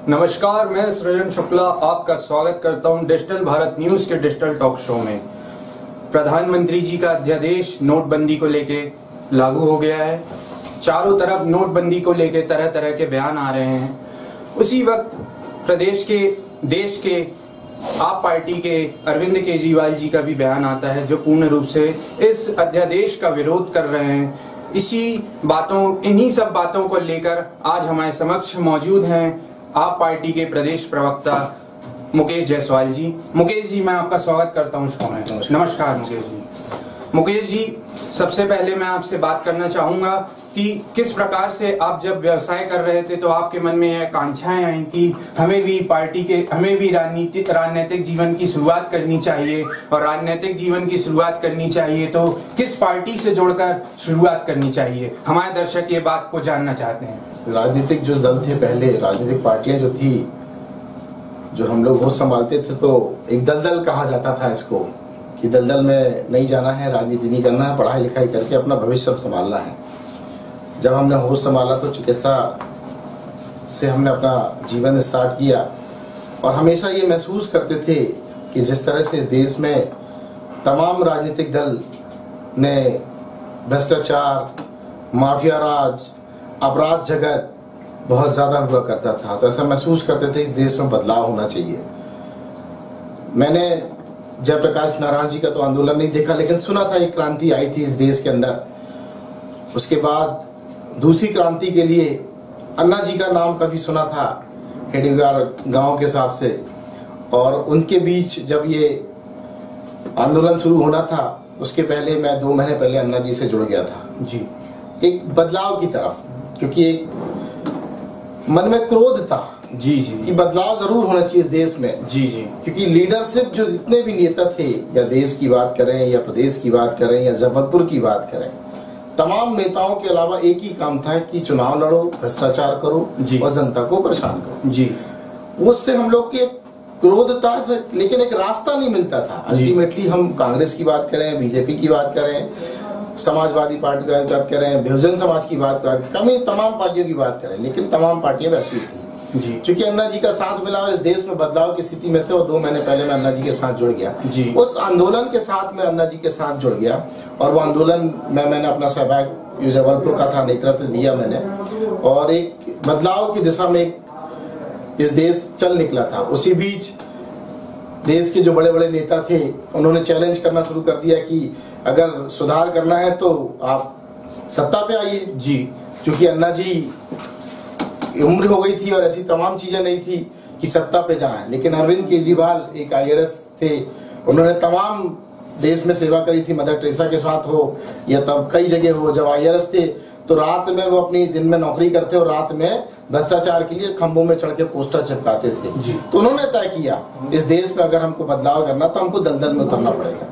नमस्कार, मैं सृजन शुक्ला आपका स्वागत करता हूं डिजिटल भारत न्यूज के डिजिटल टॉक शो में। प्रधानमंत्री जी का अध्यादेश नोटबंदी को लेके लागू हो गया है। चारों तरफ नोटबंदी को लेके तरह तरह के बयान आ रहे हैं। उसी वक्त देश के आप पार्टी के अरविंद केजरीवाल जी का भी बयान आता है, जो पूर्ण रूप से इस अध्यादेश का विरोध कर रहे हैं। इन्हीं सब बातों को लेकर आज हमारे समक्ष मौजूद हैं आप पार्टी के प्रदेश प्रवक्ता मुकेश जायसवाल जी। मुकेश जी, मैं आपका स्वागत करता हूं शो में। नमस्कार मुकेश जी। मुकेश जी, सबसे पहले मैं आपसे बात करना चाहूंगा कि किस प्रकार से आप जब व्यवसाय कर रहे थे तो आपके मन में यह आकांक्षाएं आई कि हमें भी राजनीतिक जीवन की शुरुआत करनी चाहिए, और राजनीतिक जीवन की शुरुआत करनी चाहिए तो किस पार्टी से जुड़कर शुरुआत करनी चाहिए? हमारे दर्शक ये बात को जानना चाहते हैं। राजनीतिक जो दल थे, पहले राजनीतिक पार्टियां जो थी, जो हम लोग होश संभालते थे, तो एक दलदल कहा जाता था इसको कि दलदल में नहीं जाना है, राजनीति नहीं करना है, पढ़ाई लिखाई करके अपना भविष्य संभालना है। जब हमने होश संभाला तो चिकित्सा से हमने अपना जीवन स्टार्ट किया, और हमेशा ये महसूस करते थे कि जिस तरह से इस देश में तमाम राजनीतिक दल ने भ्रष्टाचार, माफिया राज, अपराध जगत बहुत ज्यादा हुआ करता था, तो ऐसा महसूस करते थे इस देश में बदलाव होना चाहिए। मैंने जयप्रकाश नारायण जी का तो आंदोलन नहीं देखा, लेकिन सुना था एक क्रांति आई थी इस देश के अंदर। उसके बाद दूसरी क्रांति के लिए अन्ना जी का नाम कभी सुना था, हेडीगार गांव के हिसाब से, और उनके बीच जब ये आंदोलन शुरू होना था उसके पहले मैं 2 महीने पहले अन्ना जी से जुड़ गया था जी, एक बदलाव की तरफ, क्योंकि एक मन में क्रोध था जी जी कि बदलाव जरूर होना चाहिए इस देश में। जी जी, क्योंकि लीडरशिप जो जितने भी नेता थे, या देश की बात करें या प्रदेश की बात करें या जबलपुर की बात करें, तमाम नेताओं के अलावा एक ही काम था कि चुनाव लड़ो, भ्रष्टाचार करो और जनता को परेशान करो जी। उससे हम लोग के क्रोध था, लेकिन एक रास्ता नहीं मिलता था। अल्टीमेटली हम कांग्रेस की बात करें, बीजेपी की बात करें, समाजवादी पार्टी की बात करें, बहुजन समाज की बात करें, तमाम पार्टियों की बात करें, लेकिन तमाम पार्टियां वैसी थी जी। क्योंकि अन्ना जी का साथ मिला और इस देश में बदलाव की स्थिति में थे, और 2 महीने पहले मैं अन्ना जी के साथ जुड़ गया जी। उस आंदोलन के साथ मैं अन्ना जी के साथ जुड़ गया, और वो आंदोलन में मैंने अपना सहभाग जबलपुर का था, नेतृत्व दिया मैंने, और एक बदलाव की दिशा में इस देश चल निकला था। उसी बीच देश के जो बड़े बड़े नेता थे उन्होंने चैलेंज करना शुरू कर दिया कि अगर सुधार करना है तो आप सत्ता पे आइए जी। क्योंकि अन्ना जी उम्र हो गई थी और ऐसी तमाम चीजें नहीं थी कि सत्ता पे जाएं, लेकिन अरविंद केजरीवाल एक IAS थे, उन्होंने तमाम देश में सेवा करी थी, मदर टेरेसा के साथ हो या तब कई जगह हो। जब IAS थे तो रात में वो अपनी दिन में नौकरी करते और रात में भ्रष्टाचार के लिए खंभों में चढ़ के पोस्टर चिपकाते थे जी। तो उन्होंने तय किया इस देश में अगर हमको बदलाव करना तो हमको दलदल में उतरना पड़ेगा।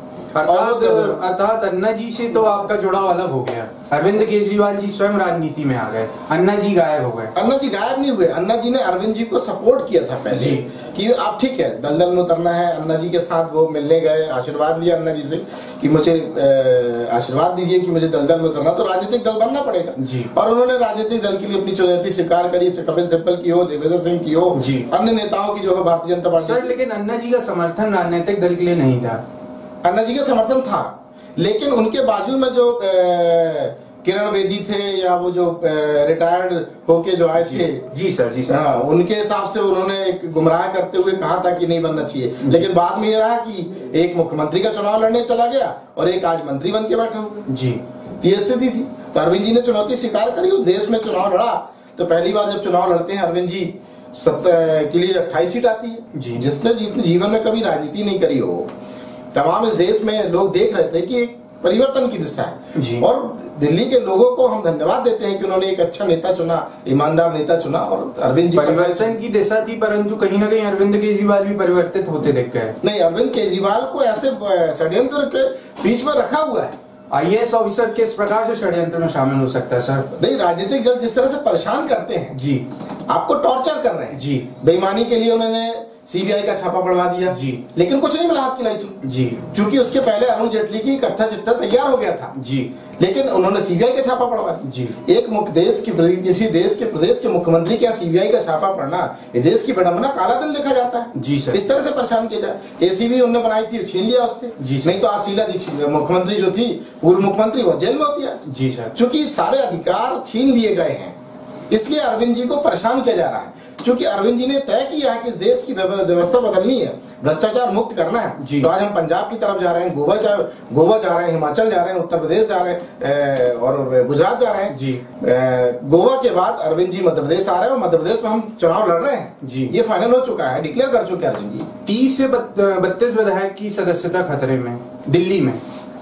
अर्थात अन्ना जी से तो आपका जुड़ाव अलग हो गया। अरविंद केजरीवाल जी स्वयं राजनीति में आ गए, अन्ना जी गायब हो गए। अन्ना जी गायब नहीं हुए, अन्ना जी ने अरविंद जी को सपोर्ट किया था पहले जी। कि आप ठीक है, दलदल में उतरना है। अन्ना जी के साथ वो मिलने गए, आशीर्वाद लिया अन्ना जी से कि मुझे आशीर्वाद दीजिए कि मुझे दलदल में उतरना, तो राजनीतिक दल बनना पड़ेगा जी। और उन्होंने राजनीतिक दल के लिए अपनी चुनौती स्वीकार करी, कपिल सिब्बल की हो, दिग्विजय सिंह की हो जी, अन्य नेताओं की जो है भारतीय जनता पार्टी। सर, लेकिन अन्ना जी का समर्थन राजनीतिक दल के लिए नहीं था। अन्ना जी का समर्थन था, लेकिन उनके बाजू में जो किरण बेदी थे या वो जो रिटायर्ड होके जो आए थे जी सर, जी सर, हाँ, उनके हिसाब से उन्होंने एक गुमराह करते हुए कहा था कि नहीं बनना चाहिए, लेकिन बाद में ये रहा कि एक मुख्यमंत्री का चुनाव लड़ने चला गया और एक आज मंत्री बन के बैठे हुए जी। ये स्थिति थी, तो अरविंद जी ने चुनौती स्वीकार करी, उस देश में चुनाव लड़ा। तो पहली बार जब चुनाव लड़ते हैं अरविंद जी, के लिए 28 सीट आती है जी। जिसने जीवन में कभी राजनीति नहीं करी हो, तमाम इस देश में लोग देख रहे थे कि एक परिवर्तन की दिशा है जी। और दिल्ली के लोगों को हम धन्यवाद देते हैं कि उन्होंने एक अच्छा नेता चुना, ईमानदार नेता चुना, और अरविंद जी परिवर्तन की दिशा थी, परंतु कहीं ना कहीं अरविंद केजरीवाल भी परिवर्तित होते दिख गए। नहीं, अरविंद केजरीवाल को ऐसे षड्यंत्र के बीच में रखा हुआ है। IAS ऑफिसर किस प्रकार से षड्यंत्र में शामिल हो सकता है सर? नहीं, राजनीतिक दल जिस तरह से परेशान करते हैं जी, आपको टॉर्चर कर रहे हैं जी, बेईमानी के लिए उन्होंने सीबीआई का छापा पड़वा दिया जी, लेकिन कुछ नहीं मिला हाथ की लाइसेंस जी, क्योंकि उसके पहले अरुण जेटली की कट्टा चिट्ठा तैयार हो गया था जी, लेकिन उन्होंने सीबीआई का छापा पड़वा दिया जी। एक किसी देश के प्रदेश के मुख्यमंत्री के सीबीआई का छापा पड़ना, ये देश की विडंबना, काला धन लिखा जाता है। जी सर। इस तरह से परेशान किया जाए। एसीबी उन्होंने बनाई थी, छीन लिया उससे। जी सर। नहीं तो आज शीला दीक्षित मुख्यमंत्री जो थी, पूर्व मुख्यमंत्री, वो जेल में होती है। जी सर। चूंकि सारे अधिकार छीन लिए गए हैं, इसलिए अरविंद जी को परेशान किया जा रहा है। क्योंकि अरविंद जी ने तय किया है कि इस देश की व्यवस्था बदलनी है, भ्रष्टाचार मुक्त करना है। तो आज हम पंजाब की तरफ जा रहे हैं, गोवा जा रहे हैं, हिमाचल जा रहे हैं, उत्तर प्रदेश जा रहे हैं और गुजरात जा रहे हैं जी। गोवा के बाद अरविंद जी मध्य प्रदेश आ रहे हैं और मध्य प्रदेश में हम चुनाव लड़ रहे हैं जी। ये फाइनल हो चुका है, डिक्लेयर कर चुके हैं अरविंद जी। 30 से 32 विधायक की सदस्यता खतरे में दिल्ली में।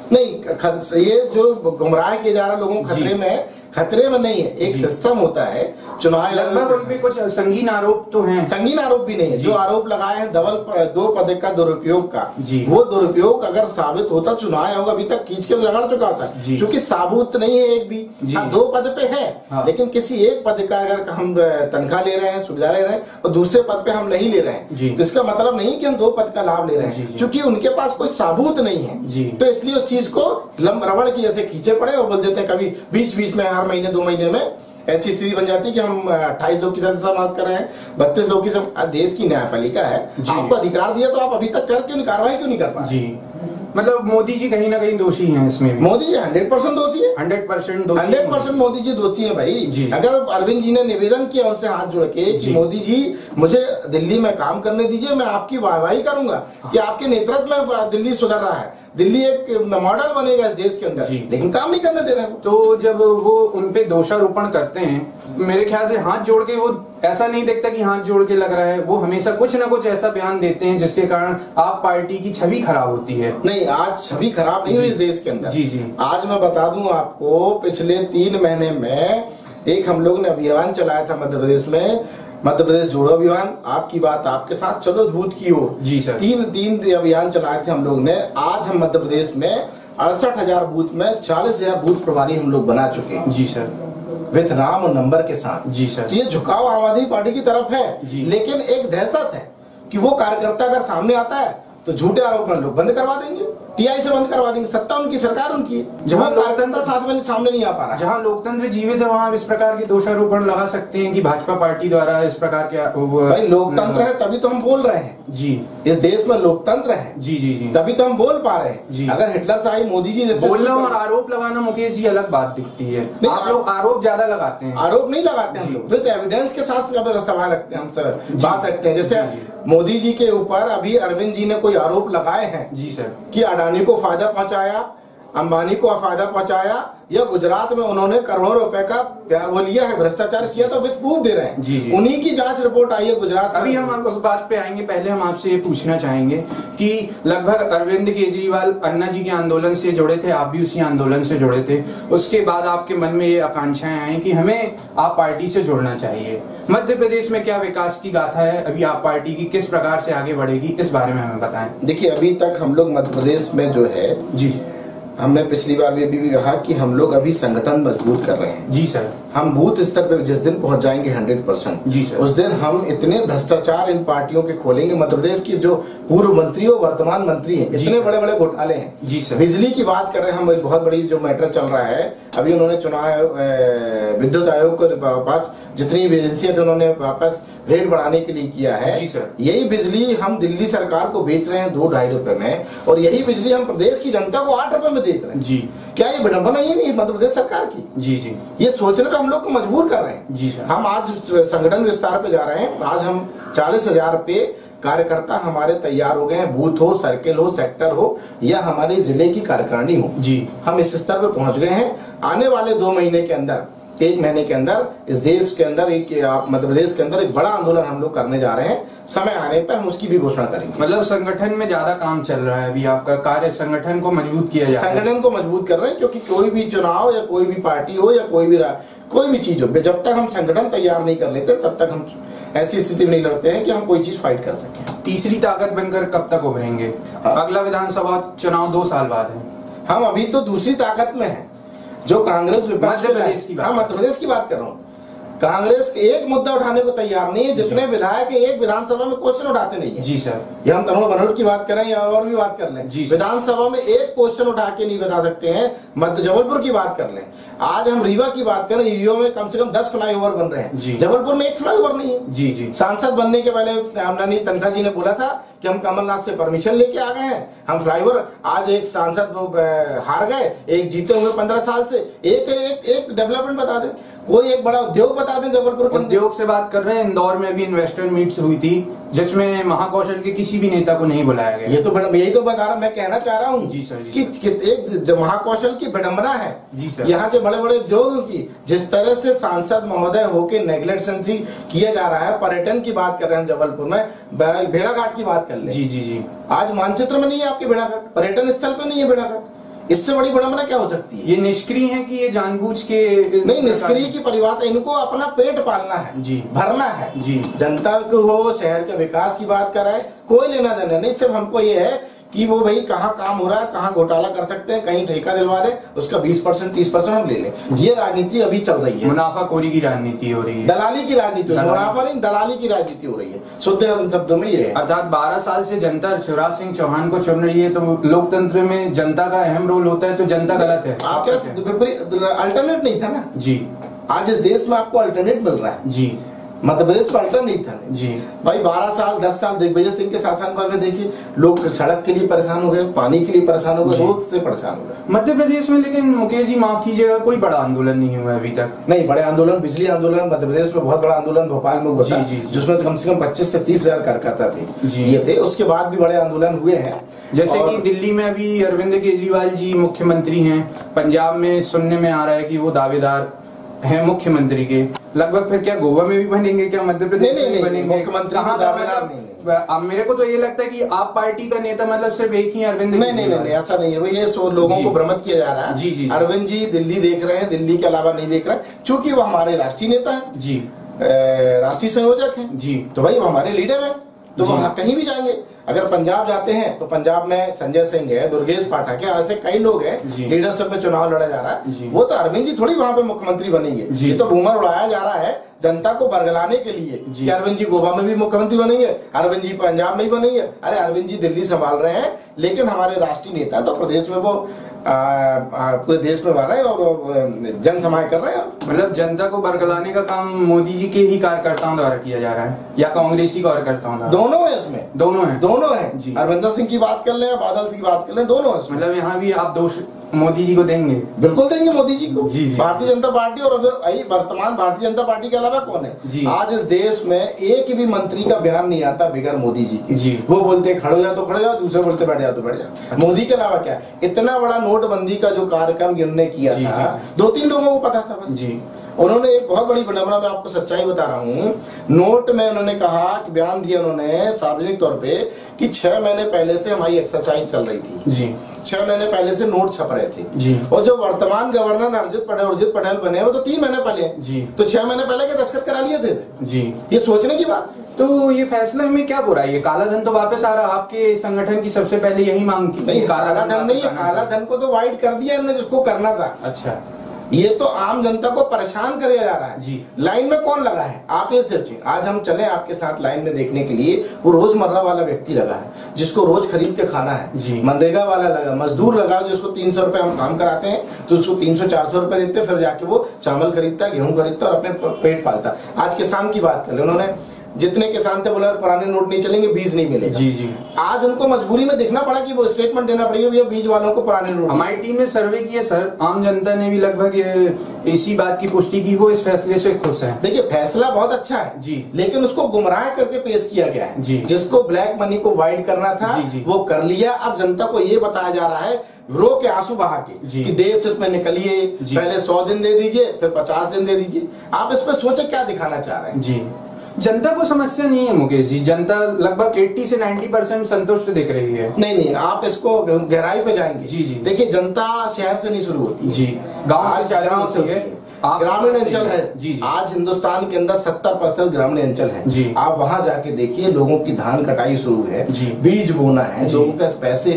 नहीं, ये जो गुमराह किए जा रहे लोगों को खतरे में नहीं है। एक सिस्टम होता है चुनाव, लगभग उन पे कुछ संगीन आरोप तो हैं। संगीन आरोप भी नहीं है। जो आरोप लगाए हैं दो पद का दुरुपयोग का, वो दुरुपयोग अगर साबित होता, चुनाव आयोग अभी तक खींच के रगड़ चुका होता, क्योंकि साबुत नहीं है एक भी। हाँ, 2 पद पे है। हाँ। लेकिन किसी एक पद का अगर हम तनख्वाह ले रहे हैं, सुविधा ले रहे हैं और दूसरे पद पे हम नहीं ले रहे हैं, तो इसका मतलब नहीं कि हम 2 पद का लाभ ले रहे हैं, क्योंकि उनके पास कोई साबुत नहीं है। तो इसलिए उस चीज को रबड़ की जैसे खींचे पड़े और बोल देते हैं। कभी बीच बीच में हर महीने 2 महीने में ऐसी स्थिति बन जाती है कि हम 28 लोग की सदस्यता माफ कर रहे हैं, 32 लोग की देश की न्यायपालिका है, आपको अधिकार दिया तो आप अभी तक कार्रवाई क्यों नहीं कर पा रहे? मतलब मोदी जी कहीं ना कहीं दोषी हैं इसमें भी। मोदी जी 100% दोषी है। 100% दोषी, 100% मोदी जी दोषी है भाई। अगर अरविंद जी ने निवेदन किया उनसे हाथ जोड़ के कि मोदी जी मुझे दिल्ली में काम करने दीजिए, मैं आपकी वाहवाही करूंगा कि आपके नेतृत्व में दिल्ली सुधर रहा है, दिल्ली एक मॉडल बनेगा इस देश के अंदर, लेकिन काम नहीं करने दे रहे हैं। तो जब वो उनपे दोषारोपण करते हैं, मेरे ख्याल से हाथ जोड़ के, वो ऐसा नहीं देखता कि हाथ जोड़ के लग रहा है, वो हमेशा कुछ ना कुछ ऐसा बयान देते हैं जिसके कारण आप पार्टी की छवि खराब होती है। नहीं, आज छवि खराब नहीं हुई इस देश के अंदर। जी जी। आज मैं बता दूं आपको, पिछले 3 महीने में एक हम लोग ने अभियान चलाया था मध्य प्रदेश में, मध्य प्रदेश जोड़ो अभियान, आपकी बात आपके साथ, चलो बूथ की ओर। जी सर। 3 अभियान चलाए थे हम लोग ने। आज हम मध्य प्रदेश में 68,000 बूथ में 40,000 बूथ प्रभारी हम लोग बना चुके हैं। जी सर। विथ नाम और नंबर के साथ। जी सर। ये झुकाव आम आदमी पार्टी की तरफ है, लेकिन एक दहशत है कि वो कार्यकर्ता अगर सामने आता है तो झूठे आरोप में लोग बंद करवा देंगे, टीआई से बंद करवा देंगे। सत्ता उनकी, सरकार उनकी, जहां कार्यकर्ता साथ में सामने नहीं आ पा रहा। जहां लोकतंत्र जीवित है वहां इस प्रकार के दोषारोपण लगा सकते हैं कि भाजपा पार्टी द्वारा इस प्रकार के। भाई लोकतंत्र है तभी तो हम बोल रहे हैं जी, इस देश में लोकतंत्र है। जी जी जी, तभी तो हम बोल पा रहे हैं जी। अगर हिटलर शाही मोदी जी जैसे बोलना और आरोप लगाना, मुकेश जी, अलग बात दिखती है। आप लोग आरोप ज्यादा लगाते हैं। आरोप नहीं लगाते हम लोग, विद एविडेंस के साथ सवाल रखते हैं, हम बात रखते हैं। जैसे मोदी जी के ऊपर अभी अरविंद जी ने कोई आरोप लगाए हैं जी सर, कि अडानी को फायदा पहुंचाया, अंबानी को फायदा पहुंचाया, या गुजरात में उन्होंने करोड़ों रुपए का वो लिया है, भ्रष्टाचार किया, तो विद प्रूफ दे रहे हैं। जी जी। उन्हीं की जांच रिपोर्ट आई है गुजरात से। अभी हम उस बात पे आएंगे, पहले हम आपसे ये पूछना चाहेंगे कि लगभग अरविंद केजरीवाल अन्ना जी के आंदोलन से जुड़े थे, आप भी उसी आंदोलन से जुड़े थे, उसके बाद आपके मन में ये आकांक्षाएं आई कि हमें आप पार्टी से जुड़ना चाहिए। मध्य प्रदेश में क्या विकास की गाथा है, अभी आप पार्टी की किस प्रकार से आगे बढ़ेगी, इस बारे में हमें बताएं। देखिए, अभी तक हम लोग मध्य प्रदेश में जो है जी, हमने पिछली बार भी कहा कि हम लोग अभी संगठन मजबूत कर रहे हैं। जी सर। हम बूथ स्तर पर जिस दिन पहुंच जाएंगे 100% जी सर, उस दिन हम इतने भ्रष्टाचार इन पार्टियों के खोलेंगे। मध्य प्रदेश की जो पूर्व मंत्री और वर्तमान मंत्री हैं, इतने बड़े बड़े घोटाले हैं जी सर। बिजली की बात कर रहे हैं हम, एक बहुत बड़ी जो मैटर चल रहा है अभी, उन्होंने चुनाव विद्युत आयोग को वापस जितनी एजेंसियां थी उन्होंने वापस रेट बढ़ाने के लिए किया है जी सर। यही बिजली हम दिल्ली सरकार को बेच रहे हैं 2-2.5 रुपए में, और यही बिजली हम प्रदेश की जनता को 8 रुपए में बेच रहे हैं जी। क्या ये विडंबना ये नहीं मध्य प्रदेश सरकार की? जी जी। ये सोचने पे हम लोग को मजबूर कर रहे हैं जी सर। हम आज संगठन विस्तार पे जा रहे हैं। आज हम 40,000 पे कार्यकर्ता हमारे तैयार हो गए हैं, बूथ हो, सर्किल हो, सेक्टर हो, या हमारी जिले की कार्यकारिणी हो जी, हम इस स्तर पे पहुंच गए हैं। आने वाले 2 महीने के अंदर, 1 महीने के अंदर इस देश के अंदर, मध्य प्रदेश के अंदर एक बड़ा आंदोलन हम लोग करने जा रहे हैं। समय आने पर हम उसकी भी घोषणा करेंगे। मतलब संगठन में ज्यादा काम चल रहा है अभी, आपका कार्य संगठन को मजबूत किया जा रहा है। संगठन को मजबूत कर रहे हैं, क्योंकि कोई भी चुनाव या कोई भी पार्टी हो या कोई भी चीज हो, जब तक हम संगठन तैयार नहीं कर लेते तब तक हम ऐसी स्थिति में नहीं लड़ते हैं कि हम कोई चीज फाइट कर सकें। तीसरी ताकत बनकर कब तक उभरेंगे? अगला विधानसभा चुनाव 2 साल बाद है। हम अभी तो दूसरी ताकत में है, जो कांग्रेस विपक्ष मध्य प्रदेश की बात, मध्य प्रदेश की बात कर रहा हूँ। कांग्रेस एक मुद्दा उठाने को तैयार नहीं है, जितने विधायक एक विधानसभा में क्वेश्चन उठाते नहीं है। जी सर, ये हम तरुण भनोट की बात करें या और भी बात कर लें, विधानसभा में एक क्वेश्चन उठा के नहीं बता सकते हैं। मध्य जबलपुर की बात कर लें, आज हम रीवा की बात करें, रीवा में कम से कम 10 फ्लाईओवर बन रहे हैं, जबलपुर में एक फ्लाईओवर नहीं है। जी जी, सांसद बनने के पहले आमलानी तनखा जी ने बोला था कि हम कमलनाथ से परमिशन लेके आ गए हैं, हम फ्लाईओवर। आज एक सांसद हार गए, एक जीते हुए 15 साल से। एक डेवलपमेंट बता दें, कोई एक बड़ा उद्योग बता दें जबलपुर के। उद्योग से बात कर रहे हैं, इंदौर में भी इन्वेस्टर मीट्स हुई थी जिसमें महाकौशल के किसी भी नेता को नहीं बुलाया गया। ये तो यही तो बता रहा, मैं कहना चाह रहा हूँ जी सर, कि एक महाकौशल की विडंबना है जी सर, यहाँ के बड़े बड़े उद्योगों की। जिस तरह से सांसद महोदय होके नेग्लेक्टेंसी किया जा रहा है, पर्यटन की बात कर रहे हैं जबलपुर में, भेड़ाघाट की बात कर ले। जी जी जी, आज मानचित्र में नहीं है आपके भेड़ाघाट, पर्यटन स्थल पे नहीं है भेड़ाघाट। इससे बड़ी विडंबना क्या हो सकती है? ये निष्क्रिय है कि ये जानबूझ के नहीं, निष्क्रिय की परिभाषा, इनको अपना पेट पालना है जी, भरना है जी। जनता को हो, शहर के विकास की बात कर रहा है, कोई लेना देना नहीं। सिर्फ हमको ये है कि वो भाई कहाँ काम हो रहा है, कहाँ घोटाला कर सकते हैं, कहीं ठेका दिलवा दे, उसका 20% 30% हम ले लें। ये राजनीति अभी चल रही है, मुनाफाखोरी की राजनीति हो रही है, दलाली की राजनीति, मुनाफा नहीं दलाली की राजनीति हो रही है, शुद्ध शब्दों में ये है। अर्थात 12 साल से जनता शिवराज सिंह चौहान को चुन रही है, तो लोकतंत्र में जनता का अहम रोल होता है, तो जनता गलत है। आप क्या अल्टरनेट नहीं था ना जी, आज इस देश में आपको अल्टरनेट मिल रहा है जी। मध्य प्रदेश को अल्टरनेट था जी भाई। 12 साल 10 साल दिग्विजय सिंह के शासन पर देखिए, लोग सड़क के लिए परेशान हो गए, पानी के लिए परेशान हो गए, रोड से परेशान हो गए मध्य प्रदेश में। लेकिन मुकेश जी माफ कीजिएगा, कोई बड़ा आंदोलन नहीं हुआ अभी तक। नहीं, बड़े आंदोलन, बिजली आंदोलन मध्य प्रदेश में बहुत बड़ा आंदोलन भोपाल में हुआ था, जिसमें कम से कम 25 से 30 हजार कार्यकर्ता थे ये थे। उसके बाद भी बड़े आंदोलन हुए हैं, जैसे कि दिल्ली में अभी अरविंद केजरीवाल जी मुख्यमंत्री हैं, पंजाब में सुनने में आ रहा है कि वो दावेदार है मुख्यमंत्री के। लगभग फिर क्या गोवा में भी बनेंगे, क्या मध्य प्रदेश में भी बनेंगे? मुख्यमंत्री अब मेरे को तो ये लगता है कि आप पार्टी का नेता मतलब सिर्फ एक ही अरविंद। नहीं, ऐसा नहीं है, ये लोगों को भ्रमित किया जा रहा है। जी, अरविंद जी दिल्ली देख रहे हैं, दिल्ली के अलावा नहीं देख रहे, चूंकि वो हमारे राष्ट्रीय नेता है जी, राष्ट्रीय संयोजक है जी, तो भाई वो हमारे लीडर है, तो वहाँ कहीं भी जाएंगे। अगर पंजाब जाते हैं तो पंजाब में संजय सिंह है, दुर्गेश पाठक है, ऐसे कई लोग हैं, लीडरशिप में चुनाव लड़ा जा रहा है। वो तो अरविंद जी थोड़ी वहां पे मुख्यमंत्री बनेंगे, ये तो रूमर उड़ाया जा रहा है जनता को बरगलाने के लिए कि अरविंद जी गोवा में भी मुख्यमंत्री बनेंगे, अरविंद जी पंजाब में ही बनेंगे। अरे अरविंद जी दिल्ली संभाल रहे हैं, लेकिन हमारे राष्ट्रीय नेता तो प्रदेश में वो पूरे देश में रहे और जन समाय कर रहे हैं। मतलब जनता को बरगलाने का काम मोदी जी के ही कार्यकर्ताओं द्वारा किया जा रहा है या कांग्रेसी कार्यकर्ताओं द्वारा? दोनों है इसमें, दोनों है जी। अरविंदर सिंह की बात कर ले, बादल सिंह की बात कर ले, दोनों है। मतलब यहाँ भी आप दोष मोदी जी को देंगे? बिल्कुल देंगे मोदी जी को। जी। भारतीय जनता पार्टी और वर्तमान भारतीय जनता पार्टी के अलावा कौन है जी? आज इस देश में एक भी मंत्री का बयान नहीं आता बगैर मोदी जी के जी। वो बोलते खड़े हो जाओ तो खड़े जाओ, दूसरे बोलते बैठ जाओ तो बैठ जाओ। मोदी के अलावा क्या? इतना बड़ा नोटबंदी का जो कार्यक्रम इन्होंने किया था, 2-3 लोगों को पता था बस जी। उन्होंने एक बहुत बड़ी विडंबना, मैं आपको सच्चाई बता रहा हूँ, नोट में उन्होंने कहा कि बयान दिया उन्होंने सार्वजनिक तौर पे कि 6 महीने पहले से हमारी एक्सरसाइज चल रही थी जी, 6 महीने पहले से नोट छप रहे थे जी। और जो वर्तमान गवर्नर उर्जित पटेल बने वो तो 3 महीने पहले जी, तो 6 महीने पहले के दस्तखत करा लिए थे जी। ये सोचने की बात। तो ये फैसला में क्या बुराई है? काला धन तो वापस आ रहा, आपके संगठन की सबसे पहले यही मांग की। नहीं, काला धन नहीं है, काला धन को तो वाइट कर दिया इन्होंने जिसको करना था। अच्छा, ये तो आम जनता को परेशान किया जा रहा है जी। लाइन में कौन लगा है आप ये सोचिए। आज हम चले आपके साथ लाइन में देखने के लिए, वो रोजमर्रा वाला व्यक्ति लगा है जिसको रोज खरीद के खाना है जी। मनरेगा वाला लगा, मजदूर लगा जिसको 300 रुपए हम काम कराते हैं तो उसको 300-400 रुपए देते, फिर जाके वो चावल खरीदता है, गेहूं खरीदता है और अपने पेट पालता। आज किसान की बात कर ले, उन्होंने जितने किसान थे बोला पुराने नोट नहीं चलेंगे, बीज नहीं मिलेगा जी जी। आज उनको मजबूरी में देखना पड़ा कि वो स्टेटमेंट देना पड़ेगा भैया बीज वालों को पुराने नोट। हमारी टीम ने सर्वे किया सर, आम जनता ने भी लगभग इसी बात की पुष्टि की, वो इस फैसले से खुश है। देखिए फैसला बहुत अच्छा है जी, लेकिन उसको गुमराह करके पेश किया गया है जी। जिसको ब्लैक मनी को वाइड करना था जी, वो कर लिया। अब जनता को ये बताया जा रहा है रो के आंसू बहा के कि देश में निकलिए, पहले 100 दिन दे दीजिए, फिर 50 दिन दे दीजिए। आप इस पर सोचे क्या दिखाना चाह रहे हैं जी? जनता को समस्या नहीं है मुकेश जी, जनता लगभग 80 से 90% संतुष्ट दिख रही है। नहीं, आप इसको गहराई पे जाएंगे जी जी। देखिए जनता शहर से नहीं शुरू होती जी, गांव से होती है, ग्रामीण अंचल है जी। आज हिंदुस्तान के अंदर 70% ग्रामीण अंचल है जी। आप वहां जाके देखिए, लोगों की धान कटाई शुरू है जी, बीज बोना है, लोगों के पास पैसे नहीं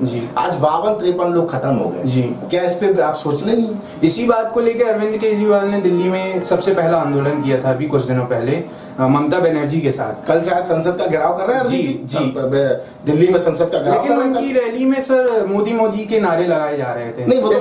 जी। आज 52-53 लोग खत्म हो गए जी। क्या इस पे आप सोच रहे नहीं? इसी बात को लेकर अरविंद केजरीवाल ने दिल्ली में सबसे पहला आंदोलन किया था अभी कुछ दिनों पहले ममता बनर्जी के साथ। कल शायद संसद का घेराव कर रहे हैं जी जी दिल्ली में संसद का घेराव। लेकिन उनकी रैली में सर मोदी मोदी के नारे लगाए जा रहे थे। नहीं, वो तो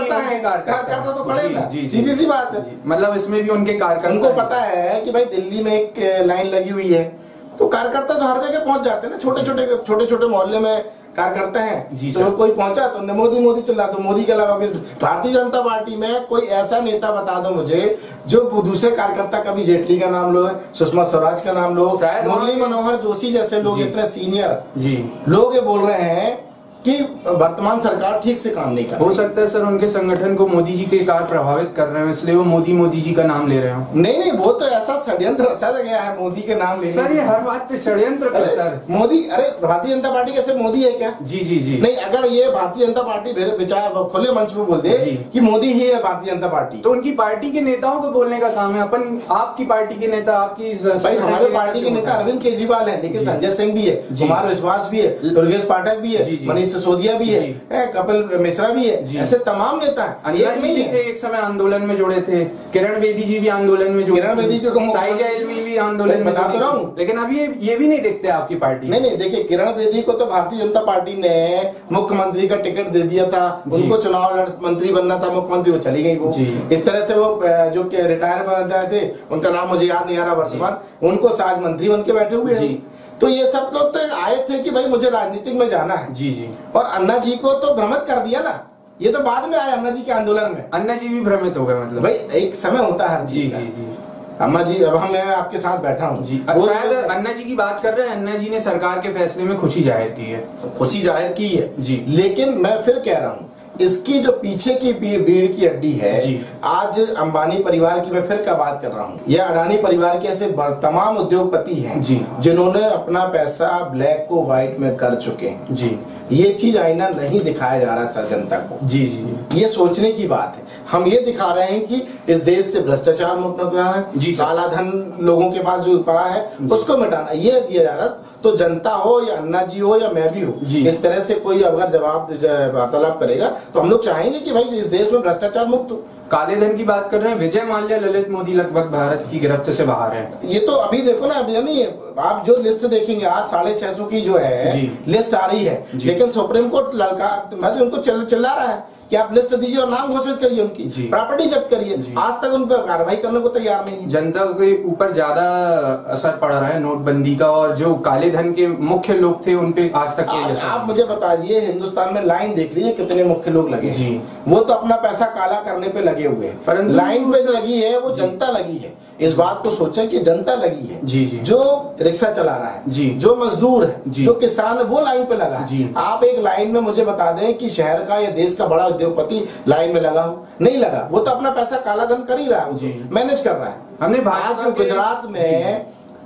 कार्यकर्ता तो खड़े ना, सीधी सी बात है। मतलब इसमें भी उनके कार्यकर्ता, उनको पता है कि भाई दिल्ली में एक लाइन लगी हुई है, तो कार्यकर्ता तो हर जगह पहुंच जाते हैं ना, छोटे छोटे मोहल्ले में कार्यकर्ता है, तो कोई पहुंचा तो मोदी मोदी चिल्ला, तो मोदी के अलावा भारतीय जनता पार्टी में कोई ऐसा नेता बता दो मुझे जो दूसरे कार्यकर्ता, कभी जेटली का नाम लो, सुषमा स्वराज का नाम लो, मुरली मनोहर जोशी जैसे लोग, इतने सीनियर लोग ये बोल रहे हैं कि वर्तमान सरकार ठीक से काम नहीं कर रही। हो सकता है सर उनके संगठन को मोदी जी के कार्य प्रभावित कर रहे हैं, इसलिए वो मोदी जी का नाम ले रहे हो। नहीं, वो तो ऐसा षड्यंत्र रचा गया है मोदी के नाम लेने। सर ये हर बात पे षड्यंत्र है सर। मोदी, अरे भारतीय जनता पार्टी कैसे मोदी है क्या? जी नहीं, अगर ये भारतीय जनता पार्टी खुले मंच में बोल दे कि मोदी ही है भारतीय जनता पार्टी, तो उनकी पार्टी के नेताओं को बोलने का काम है। अपन आपकी पार्टी के नेता, आपकी भाई हमारे पार्टी के नेता अरविंद केजरीवाल है, लेकिन संजय सिंह भी है, कुमार विश्वास भी है, दुर्गेश पाठक भी है, मनीष सिसोदिया भी है, कपिल मिश्रा भी है, ऐसे तमाम नेता हैं। एक समय आंदोलन में जुड़े थे, किरण बेदी जी भी आंदोलन में जुड़े, किरण बेदी जी को साइजा इल्मी भी आंदोलन में, बता तो रहा हूँ। लेकिन अब ये भी नहीं देखते आपकी पार्टी। नहीं, देखिए किरण बेदी को तो भारतीय जनता पार्टी ने मुख्यमंत्री का टिकट दे दिया था, उनको चुनाव मंत्री बनना था, मुख्यमंत्री वो चली गई। वो इस तरह से वो जो रिटायर थे, उनका नाम मुझे याद नहीं आ रहा वर्तमान, उनको साज मंत्री बन के बैठे हुए हैं। तो ये सब लोग तो आए थे कि भाई मुझे राजनीतिक में जाना है। जी। और अन्ना जी को तो भ्रमित कर दिया ना, ये तो बाद में आए अन्ना जी के आंदोलन में। अन्ना जी भी भ्रमित हो गए, मतलब भाई एक समय होता है हर चीज। जी। अम्मा जी, अब मैं आपके साथ बैठा हूँ जी। शायद अन्ना जी की बात कर रहे हैं, अन्ना जी ने सरकार के फैसले में खुशी जाहिर की है। खुशी जाहिर की है जी, लेकिन मैं फिर कह रहा हूँ इसकी जो पीछे की भीड़ की हड्डी है जी। आज अंबानी परिवार की मैं फिर क्या बात कर रहा हूँ, यह अडानी परिवार के ऐसे तमाम उद्योगपति हैं जी, जिन्होंने अपना पैसा ब्लैक को व्हाइट में कर चुके हैं जी। ये चीज आईना नहीं दिखाया जा रहा सर जनता को। जी। ये सोचने की बात है। हम ये दिखा रहे हैं कि इस देश से भ्रष्टाचार मिटाना है, काला धन लोगों के पास जो पड़ा है उसको मिटाना, ये दिया जा रहा। तो जनता हो या अन्ना जी हो या मैं भी हो, इस तरह से कोई अगर जवाब वार्तालाप करेगा तो हम लोग चाहेंगे कि भाई इस देश में भ्रष्टाचार मुक्त हो। काले धन की बात कर रहे हैं, विजय माल्या, ललित मोदी लगभग भारत की गिरफ्त से बाहर है। ये तो अभी देखो ना, अभी यानी आप जो लिस्ट देखेंगे आज 650 की जो है लिस्ट आ रही है, लेकिन सुप्रीम कोर्ट मतलब उनको चिल्ला रहा है कि आप लिस्ट दीजिए और नाम घोषित करिए, उनकी प्रॉपर्टी जब्त करिए। आज तक उन पर कार्रवाई करने को तैयार नहीं है। जनता के ऊपर ज्यादा असर पड़ रहा है नोटबंदी का, और जो काले धन के मुख्य लोग थे उन पे आज तक आप मुझे बताइए, हिंदुस्तान में लाइन देख लीजिए कितने मुख्य लोग लगे जी, वो तो अपना पैसा काला करने पे लगे हुए हैं, परंतु लाइन पे लगी है वो जनता लगी है। इस बात को सोचें कि जनता लगी है जी। जो रिक्शा चला रहा है जी, जो मजदूर है, जो किसान है, वो लाइन पे लगा है। आप एक लाइन में मुझे बता दें कि शहर का या देश का बड़ा उद्योगपति लाइन में लगा हो? नहीं लगा। वो तो अपना पैसा काला धन कर ही रहा है, मैनेज कर रहा है। हमने आज गुजरात में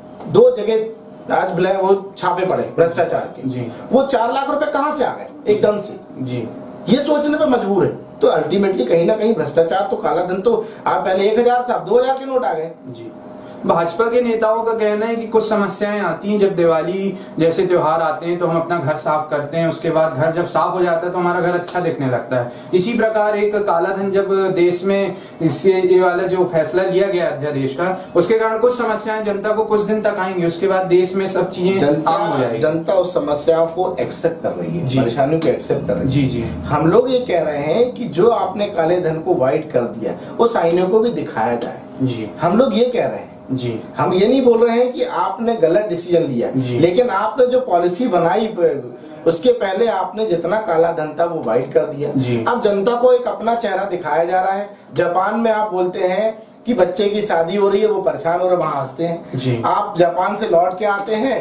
2 जगह आज वो छापे पड़े भ्रष्टाचार के, वो 4 लाख रुपए कहां से आ गए एकदम से जी। ये सोचने पर मजबूर है। तो अल्टीमेटली कहीं ना कहीं भ्रष्टाचार तो, काला धन तो, आप पहले 1000 था, 2000 के नोट आ गए जी। भाजपा के नेताओं का कहना है कि कुछ समस्याएं आती हैं, जब दिवाली जैसे त्योहार आते हैं तो हम अपना घर साफ करते हैं, उसके बाद घर जब साफ हो जाता है तो हमारा घर अच्छा दिखने लगता है। इसी प्रकार एक काला धन जब देश में इससे ये वाला जो फैसला लिया गया अध्यादेश का, उसके कारण कुछ समस्याएं जनता को कुछ दिन तक आएंगी, उसके बाद देश में सब चीजें आम हो जाएगी। जनता उस समस्याओं को एक्सेप्ट कर रही है, परेशानियों को एक्सेप्ट कर रही है जी। हम लोग ये कह रहे हैं कि जो आपने काले धन को व्हाइट कर दिया, उस आईने को भी दिखाया जाए जी। हम लोग ये कह रहे हैं जी। हम ये नहीं बोल रहे हैं कि आपने गलत डिसीजन लिया, लेकिन आपने जो पॉलिसी बनाई उसके पहले आपने जितना काला धन था वो व्हाइट कर दिया। अब जनता को एक अपना चेहरा दिखाया जा रहा है। जापान में आप बोलते हैं कि बच्चे की शादी हो रही है, वो परेशान हो रहे, वहां हंसते हैं। आप जापान से लौट के आते हैं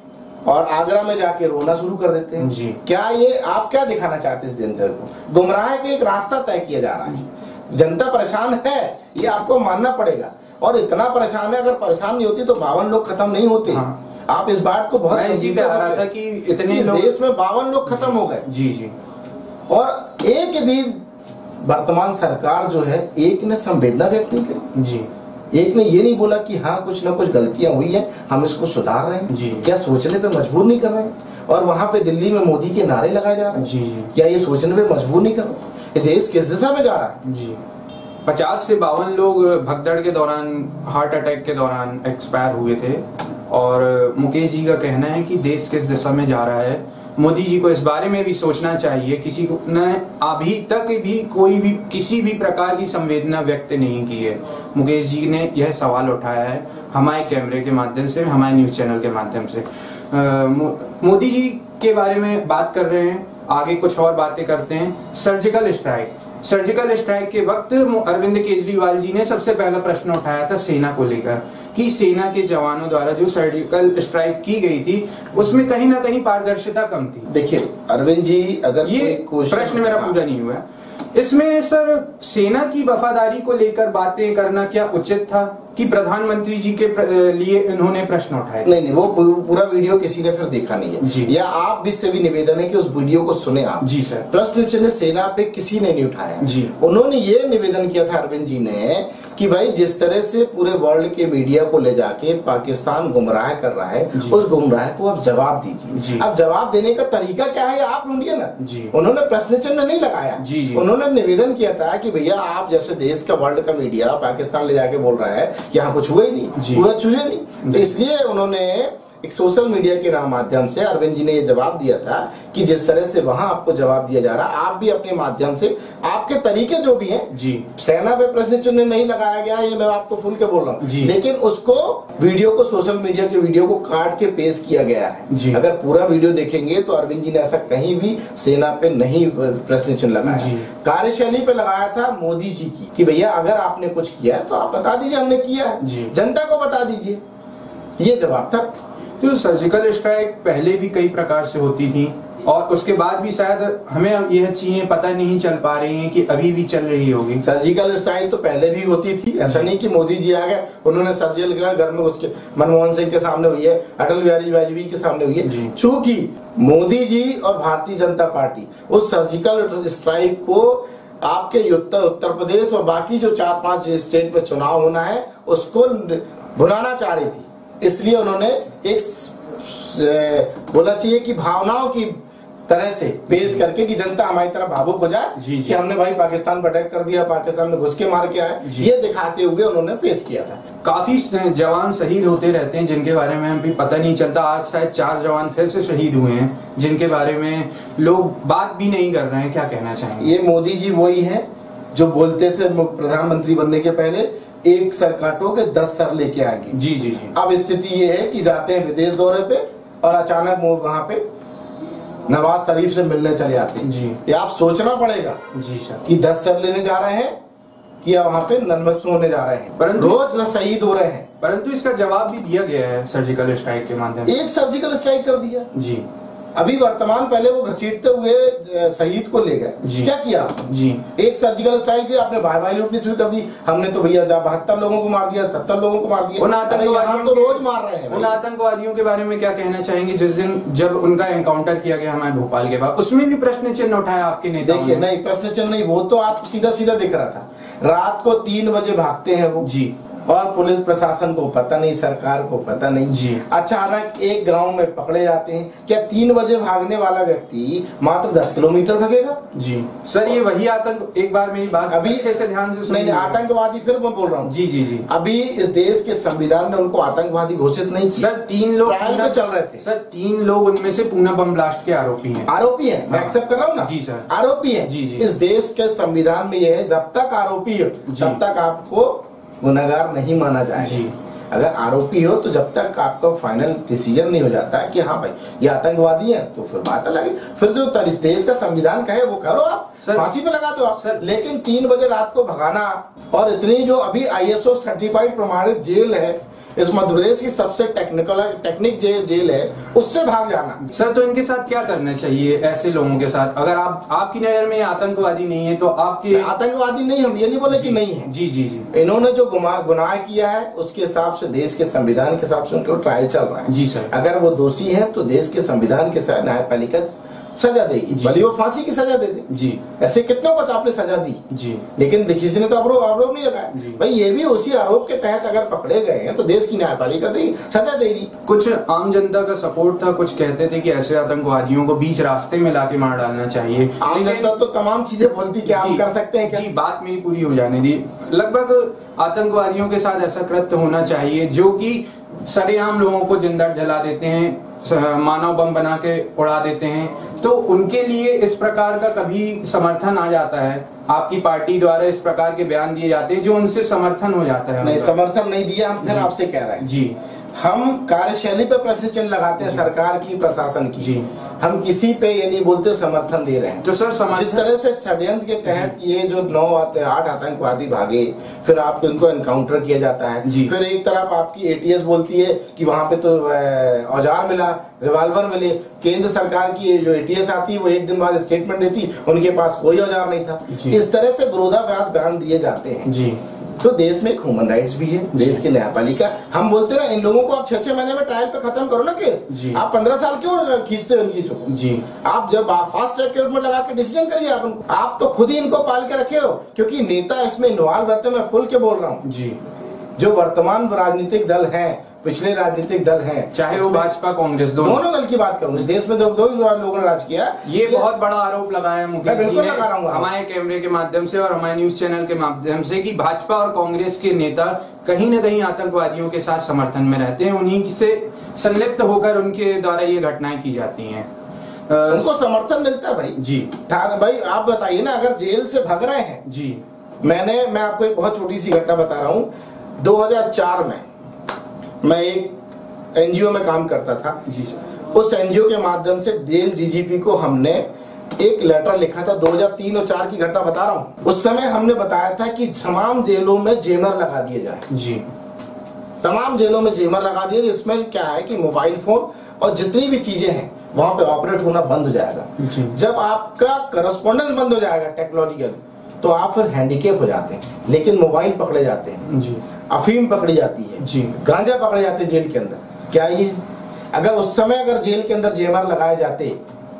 और आगरा में जाके रोना शुरू कर देते हैं जी। क्या ये आप क्या दिखाना चाहते हैं इस जनता को? गुमराह के एक रास्ता तय किया जा रहा है। जनता परेशान है, ये आपको मानना पड़ेगा। और इतना परेशान है, अगर परेशान नहीं होती तो 52 लोग खत्म नहीं होते। हाँ। आप इस बात को बहुत इसी पे आ रहा था कि इतने लोग देश में 52 लोग खत्म हो गए जी। और एक भी वर्तमान सरकार जो है एक ने संवेदना व्यक्त नहीं की जी। एक ने ये नहीं बोला कि हाँ कुछ ना कुछ गलतियां हुई है, हम इसको सुधार रहे हैं जी। क्या सोचने पे मजबूर नहीं कर रहे हैं? और वहां पे दिल्ली में मोदी के नारे लगाए जा रहे हैं जी जी। क्या ये सोचने पे मजबूर नहीं कर रहे? ये देश किस दिशा में जा रहा है? जी 50 से 52 लोग भगदड़ के दौरान, हार्ट अटैक के दौरान एक्सपायर हुए थे और मुकेश जी का कहना है कि देश किस दिशा में जा रहा है। मोदी जी को इस बारे में भी सोचना चाहिए। किसी को ने अभी तक भी कोई भी किसी भी प्रकार की संवेदना व्यक्त नहीं की है। मुकेश जी ने यह सवाल उठाया है हमारे कैमरे के माध्यम से, हमारे न्यूज चैनल के माध्यम से। मोदी जी के बारे में बात कर रहे हैं, आगे कुछ और बातें करते हैं। सर्जिकल स्ट्राइक के वक्त अरविंद केजरीवाल जी ने सबसे पहला प्रश्न उठाया था सेना को लेकर कि सेना के जवानों द्वारा जो सर्जिकल स्ट्राइक की गई थी उसमें कहीं ना कहीं पारदर्शिता कम थी। देखिए अरविंद जी, अगर ये प्रश्न मेरा पूरा नहीं हुआ, इसमें सर सेना की वफादारी को लेकर बातें करना क्या उचित था कि प्रधानमंत्री जी के लिए इन्होंने प्रश्न उठाए? नहीं, वो पूरा वीडियो किसी ने फिर देखा नहीं है जी। या आप भी से भी निवेदन है कि उस वीडियो को सुने आप। जी सर। प्रश्न चिन्ह सेना पे किसी ने नहीं उठाया जी। उन्होंने ये निवेदन किया था अरविंद जी ने कि भाई जिस तरह से पूरे वर्ल्ड के मीडिया को ले जाके पाकिस्तान गुमराह कर रहा है, उस गुमराह को आप जवाब दीजिए। अब जवाब देने का तरीका क्या है आप ढूंढिए ना। उन्होंने प्रश्न चिन्ह नहीं लगाया। उन्होंने निवेदन किया था कि भैया आप जैसे देश का, वर्ल्ड का मीडिया पाकिस्तान ले जाके बोल रहा है यहाँ कुछ हुआ ही नहीं, हुआ छुए नहीं, तो इसलिए उन्होंने एक सोशल मीडिया के माध्यम से अरविंद जी ने ये जवाब दिया था कि जिस तरह से वहां आपको जवाब दिया जा रहा है, आप भी अपने माध्यम से, आपके तरीके जो भी हैं जी। सेना पे प्रश्न चिन्ह नहीं लगाया गया, ये मैं आपको खुल के बोल रहा हूँ, लेकिन उसको वीडियो को, सोशल मीडिया के वीडियो को काट के पेश किया गया है। अगर पूरा वीडियो देखेंगे तो अरविंद जी ने ऐसा कहीं भी सेना पे नहीं प्रश्न चिन्ह लगाया। कार्यशैली पे लगाया था मोदी जी की कि भैया अगर आपने कुछ किया है तो आप बता दीजिए हमने किया है, जनता को बता दीजिए, ये जवाब था। तो सर्जिकल स्ट्राइक पहले भी कई प्रकार से होती थी और उसके बाद भी शायद हमें यह चीजें पता नहीं चल पा रही हैं कि अभी भी चल रही होगी। सर्जिकल स्ट्राइक तो पहले भी होती थी, ऐसा नहीं कि मोदी जी आ गए उन्होंने सर्जिकल किया, घर में उसके मनमोहन सिंह के सामने हुई है, अटल बिहारी वाजपेयी के सामने हुई है। चूंकि मोदी जी और भारतीय जनता पार्टी उस सर्जिकल स्ट्राइक को आपके उत्तर प्रदेश और बाकी जो 4-5 स्टेट में चुनाव होना है उसको भुनाना चाह रही थी, इसलिए उन्होंने एक बोला चाहिए कि भावनाओं की तरह से पेश करके कि जनता हमारी तरफ भावुक हो जाए कि हमने भाई पाकिस्तान पर अटैक कर दिया, पाकिस्तान में घुस के मार के आए, ये दिखाते हुए उन्होंने पेश किया था। काफी जवान शहीद होते रहते हैं जिनके बारे में हमें भी पता नहीं चलता। आज शायद 4 जवान फिर से शहीद हुए हैं जिनके बारे में लोग बात भी नहीं कर रहे हैं, क्या कहना चाहेंगे? ये मोदी जी वही है जो बोलते थे प्रधानमंत्री बनने के पहले एक सर काटो के 10 सर लेके आएंगे। जी जी। अब स्थिति ये है कि जाते हैं विदेश दौरे पे और अचानक वो वहां पे नवाज शरीफ से मिलने चले जाते हैं। जी। ये आप सोचना पड़ेगा जी सर कि 10 सर लेने जा रहे हैं कि वहां पे नतमस्तक होने जा रहे हैं, परंतु रोज शहीद हो रहे हैं। परंतु इसका जवाब भी दिया गया है सर्जिकल स्ट्राइक के माध्यम से। एक सर्जिकल स्ट्राइक कर दिया जी। अभी वर्तमान पहले वो घसीटते हुए शहीद को ले गए, क्या किया जी? एक सर्जिकल स्ट्राइक किया, आपने भाई लूटनी शुरू कर दी। हमने तो भैया 72 लोगों को मार दिया, 70 लोगों को मार दिया। उन आतंकवादियों तो रोज मार रहे हैं। उन आतंकवादियों के बारे में क्या कहना चाहेंगे जिस दिन जब उनका एनकाउंटर किया गया हमारे भोपाल के बाद, उसमें भी प्रश्न चिन्ह उठाया आपके नेताओं ने? देखिए नहीं, प्रश्न चिन्ह नहीं, वो तो आप सीधा सीधा दिख रहा था। रात को 3 बजे भागते हैं वो जी, और पुलिस प्रशासन को पता नहीं, सरकार को पता नहीं जी। अचानक एक गांव में पकड़े जाते हैं। क्या 3 बजे भागने वाला व्यक्ति मात्र 10 किलोमीटर भागेगा? जी सर, ये वही आतंक, एक बार मेरी बात अभी से ध्यान से सुनिए। नहीं, आतंकवादी फिर मैं बोल रहा हूँ। जी जी जी। अभी इस देश के संविधान ने उनको आतंकवादी घोषित नहीं किया। सर 3 लोग चल रहे थे सर, 3 लोग उनमें से पूना बम ब्लास्ट के आरोपी हैं। आरोपी हैं, मैं एक्सेप्ट कर रहा हूँ ना जी सर, आरोपी हैं। जी जी। इस देश के संविधान में यह है जब तक आरोपी हो तब तक आपको गुनहगार नहीं माना जाएगा। अगर आरोपी हो तो जब तक आपका फाइनल डिसीजन नहीं हो जाता कि हाँ भाई ये आतंकवादी है तो फिर बात अलग है। फिर जो देश का संविधान कहे वो करो, आप फांसी पे लगा दो आप सर। लेकिन 3 बजे रात को भगाना और इतनी जो अभी ISO सर्टिफाइड प्रमाणित जेल है इस मध्य प्रदेश की सबसे टेक्निक जेल है, उससे भाग जाना। सर तो इनके साथ क्या करना चाहिए ऐसे लोगों के साथ? अगर आपकी नजर में आतंकवादी नहीं है तो आपके आतंकवादी नहीं, हम ये नहीं बोले कि नहीं है। जी जी जी। इन्होंने जो गुनाह किया है उसके हिसाब से देश के संविधान के हिसाब से उनके ट्रायल चल रहा है। जी सर। अगर वो दोषी है तो देश के संविधान के साथ न्यायपालिका सजा देगी, भले वो फांसी की सजा दे दे जी। ऐसे कितनों को आपने सजा दी जी, लेकिन किसी ने तो आरोप नहीं लगाया भाई। ये भी उसी आरोप के तहत अगर पकड़े गए हैं तो देश की न्यायपालिका देगी, सजा देगी। कुछ आम जनता का सपोर्ट था, कुछ कहते थे कि ऐसे आतंकवादियों को बीच रास्ते में लाके मार डालना चाहिए। आम जनता तो तमाम चीजें बोलती कि आप कर सकते हैं क्या? जी, बात मेरी पूरी हो जाने दी। लगभग आतंकवादियों के साथ ऐसा कृत्य होना चाहिए जो कि सरेआम लोगों को जिंदा जला देते हैं, मानव बम बना के उड़ा देते हैं, तो उनके लिए इस प्रकार का कभी समर्थन आ जाता है? आपकी पार्टी द्वारा इस प्रकार के बयान दिए जाते हैं जो उनसे समर्थन हो जाता है? नहीं, समर्थन नहीं दिया हम, फिर आपसे कह रहे हैं जी, हम कार्यशैली पे प्रश्न चिन्ह लगाते हैं, सरकार की, प्रशासन की जी। हम किसी पे ये नहीं बोलते समर्थन दे रहे हैं। तो सर जिस तरह से षड्यंत्र के तहत ये जो 9-8 आतंकवादी भागे, फिर आपको इनको एनकाउंटर किया जाता है, फिर एक तरफ आपकी एटीएस बोलती है कि वहां पे तो औजार मिला, रिवाल्वर मिले, केंद्र सरकार की जो एटीएस आती है वो एक दिन बाद स्टेटमेंट देती उनके पास कोई औजार नहीं था। इस तरह से विरोधाभास बयान दिए जाते हैं जी। तो देश में ह्यूमन राइट्स भी है, देश की न्यायपालिका। हम बोलते ना इन लोगों को आप 6-6 महीने में ट्रायल पे खत्म करो ना केस। आप 15 साल क्यों खींचते हो इनकी चुप जी? आप जब फास्ट ट्रैक कोर्ट में लगा के डिसीजन करिए। आप तो खुद ही इनको पाल के रखे हो, क्योंकि नेता इसमें इन्वॉल्व रहते हैं। मैं खुल के बोल रहा हूँ जी। जो वर्तमान राजनीतिक दल हैं, पिछले राजनीतिक दल हैं, चाहे वो भाजपा कांग्रेस, दोनों दल की बात करूं, इस देश में दो लोगों ने राज किया। ये बहुत बड़ा आरोप लगाया मुकेश जी ने हमारे कैमरे के माध्यम से और हमारे न्यूज चैनल के माध्यम से कि भाजपा और कांग्रेस के नेता कहीं न कहीं आतंकवादियों के साथ समर्थन में रहते हैं, उन्हीं से संलिप्त होकर उनके द्वारा ये घटनाएं की जाती हैं। उनको समर्थन मिलता है भाई जी। भाई आप बताइए ना, अगर जेल से भाग रहे हैं जी। मैं आपको एक बहुत छोटी सी घटना बता रहा हूँ। 2004 में मैं एक एनजीओ में काम करता था जी सर। उस एनजीओ के माध्यम से जेल डीजीपी को हमने एक लेटर लिखा था। 2003 और 4 की घटना बता रहा हूँ। उस समय हमने बताया था कि तमाम जेलों में जेमर लगा दिए जाए जी। तमाम जेलों में जेमर लगा दिए, जिसमें क्या है कि मोबाइल फोन और जितनी भी चीजें हैं वहां पे ऑपरेट होना बंद हो जाएगा। जब आपका करस्पॉन्डेंस बंद हो जाएगा टेक्नोलॉजिकल, तो आप फिर हैंडीकेप हो जाते हैं। लेकिन मोबाइल पकड़े जाते हैं जी, अफीम पकड़ी जाती है जी, गांजा पकड़े जाते हैं जेल के अंदर। क्या ये अगर उस समय अगर जेल के अंदर जेमर लगाए जाते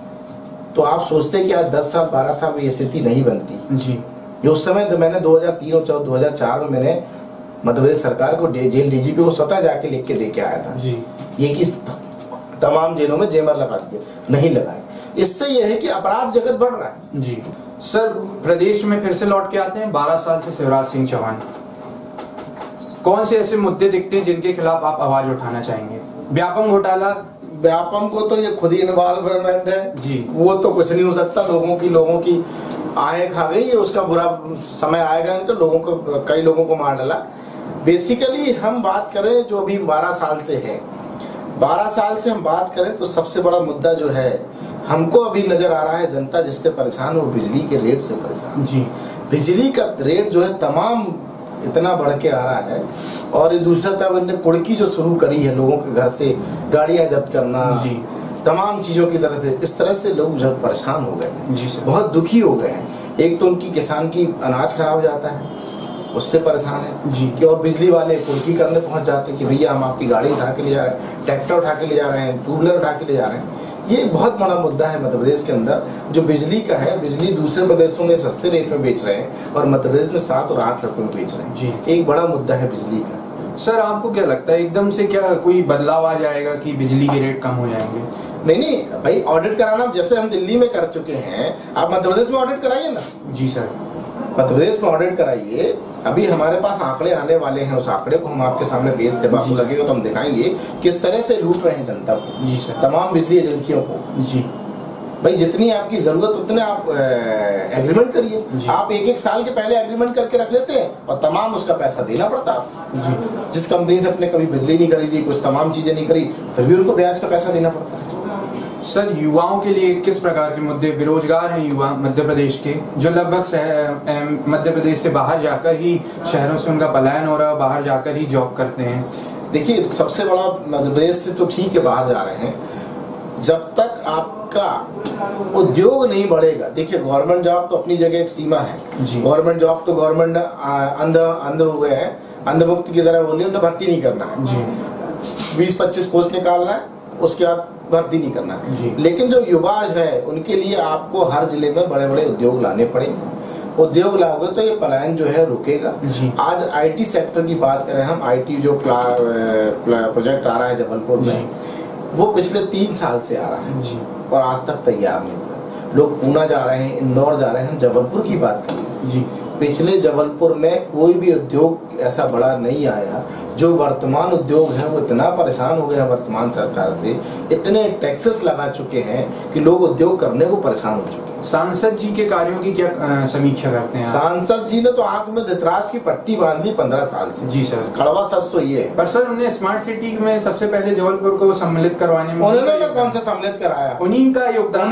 तो आप सोचते कि आज 10 साल 12 साल में ये स्थिति नहीं बनती जी। ये उस समय मैंने 2003 और 2004 में मैंने मध्य प्रदेश सरकार को, जेल डीजीपी को स्वतः जाके लिख के दे के आया था जी, ये कि तमाम जेलों में जेमर लगा दिए, नहीं लगाए। इससे यह है कि अपराध जगत बढ़ रहा है जी। सर, प्रदेश में फिर से लौट के आते हैं 12 साल से शिवराज सिंह चौहान। कौन से ऐसे मुद्दे दिखते हैं जिनके खिलाफ आप आवाज उठाना चाहेंगे? व्यापम घोटाला, व्यापम को तो ये खुद ही इन्वॉल्वमेंट है जी, वो तो कुछ नहीं हो सकता। लोगों की आए खा गई, उसका बुरा समय आएगा इनका। कई लोगों को मार डाला। बेसिकली हम बात करें जो अभी 12 साल से है, 12 साल से हम बात करें तो सबसे बड़ा मुद्दा जो है हमको अभी नजर आ रहा है, जनता जिससे परेशान वो बिजली के रेट से परेशान जी। बिजली का रेट जो है तमाम इतना बढ़ के आ रहा है। और दूसरा तरफ इन्होंने कुड़की जो शुरू करी है, लोगों के घर से गाड़ियां जब्त करना जी, तमाम चीजों की तरह से, इस तरह से लोग जब परेशान हो गए जी सर, बहुत दुखी हो गए हैं। एक तो उनकी किसान की अनाज खराब हो जाता है, उससे परेशान है जी, कि और बिजली वाले कुड़की करने पहुंच जाते हैं कि भैया हम आपकी गाड़ी उठा के ले जा रहे हैं, ट्रैक्टर उठा के ले जा रहे हैं, टू व्हीलर उठा के ले जा रहे हैं। ये बहुत बड़ा मुद्दा है मध्य प्रदेश के अंदर जो बिजली का है। बिजली दूसरे प्रदेशों में सस्ते रेट में बेच रहे हैं और मध्य प्रदेश में 7 और 8 रुपए में बेच रहे हैं जी। एक बड़ा मुद्दा है बिजली का। सर, आपको क्या लगता है एकदम से क्या कोई बदलाव आ जाएगा कि बिजली के रेट कम हो जाएंगे? नहीं भाई, ऑडिट कराना जैसे हम दिल्ली में कर चुके हैं, आप मध्य प्रदेश में ऑडिट कराइए ना जी सर। मध्य प्रदेश में ऑडिट कराइए। अभी हमारे पास आंकड़े आने वाले हैं, उस आंकड़े को हम आपके सामने भेजते बाबू लगेगा तो हम दिखाएंगे किस तरह से लूट रहे हैं जनता को जी सर, तमाम बिजली एजेंसियों को जी। भाई जितनी आपकी जरूरत उतने आप एग्रीमेंट करिए। आप 1-1 साल के पहले एग्रीमेंट करके रख लेते हैं और तमाम उसका पैसा देना पड़ता है जी। जिस कंपनी से अपने कभी बिजली नहीं खरीदी, कुछ तमाम चीजें नहीं करी, फिर भी उनको ब्याज का पैसा देना पड़ता है। सर, युवाओं के लिए किस प्रकार के मुद्दे? बेरोजगार हैं युवा मध्य प्रदेश के, जो लगभग मध्य प्रदेश से बाहर जाकर ही शहरों से उनका पलायन हो रहा है, बाहर जाकर ही जॉब करते हैं। देखिए, सबसे बड़ा मध्य प्रदेश से तो ठीक है बाहर जा रहे हैं, जब तक आपका उद्योग नहीं बढ़ेगा। देखिए, गवर्नमेंट जॉब तो अपनी जगह एक सीमा है, गवर्नमेंट जॉब तो गवर्नमेंट अंध हो गए हैं, अंधमुक्त की तरह बोलिए, उन्हें भर्ती नहीं करना है जी। 20-25 पोस्ट निकालना है, उसके बाद भर्ती नहीं करना। लेकिन जो युवा है उनके लिए आपको हर जिले में बड़े बड़े उद्योग लाने पड़ेंगे। उद्योग लाओगे तो ये पलायन जो है रुकेगा। आज आईटी सेक्टर की बात करें हम, आईटी जो प्रोजेक्ट आ रहा है जबलपुर में, वो पिछले 3 साल से आ रहा है और आज तक तैयार नहीं हुआ। लोग पूना जा रहे हैं, इंदौर जा रहे हैं, हम जबलपुर की बात करें, पिछले जबलपुर में कोई भी उद्योग ऐसा बड़ा नहीं आया। जो वर्तमान उद्योग है वो इतना परेशान हो गया वर्तमान सरकार से, इतने टैक्सेस लगा चुके हैं कि लोग उद्योग करने को परेशान हो चुके हैं। सांसद जी के कार्यों की क्या समीक्षा करते हैं? सांसद जी ने तो आंख में धृतराष्ट्र की पट्टी बांध ली 15 साल से। जी सर, कड़वा सच तो ये है। पर सर उन्हें स्मार्ट सिटी में सबसे पहले जबलपुर को सम्मिलित करवाने में उन्होंने कौन सा सम्मिलित कराया? उन्हीं का योगदान,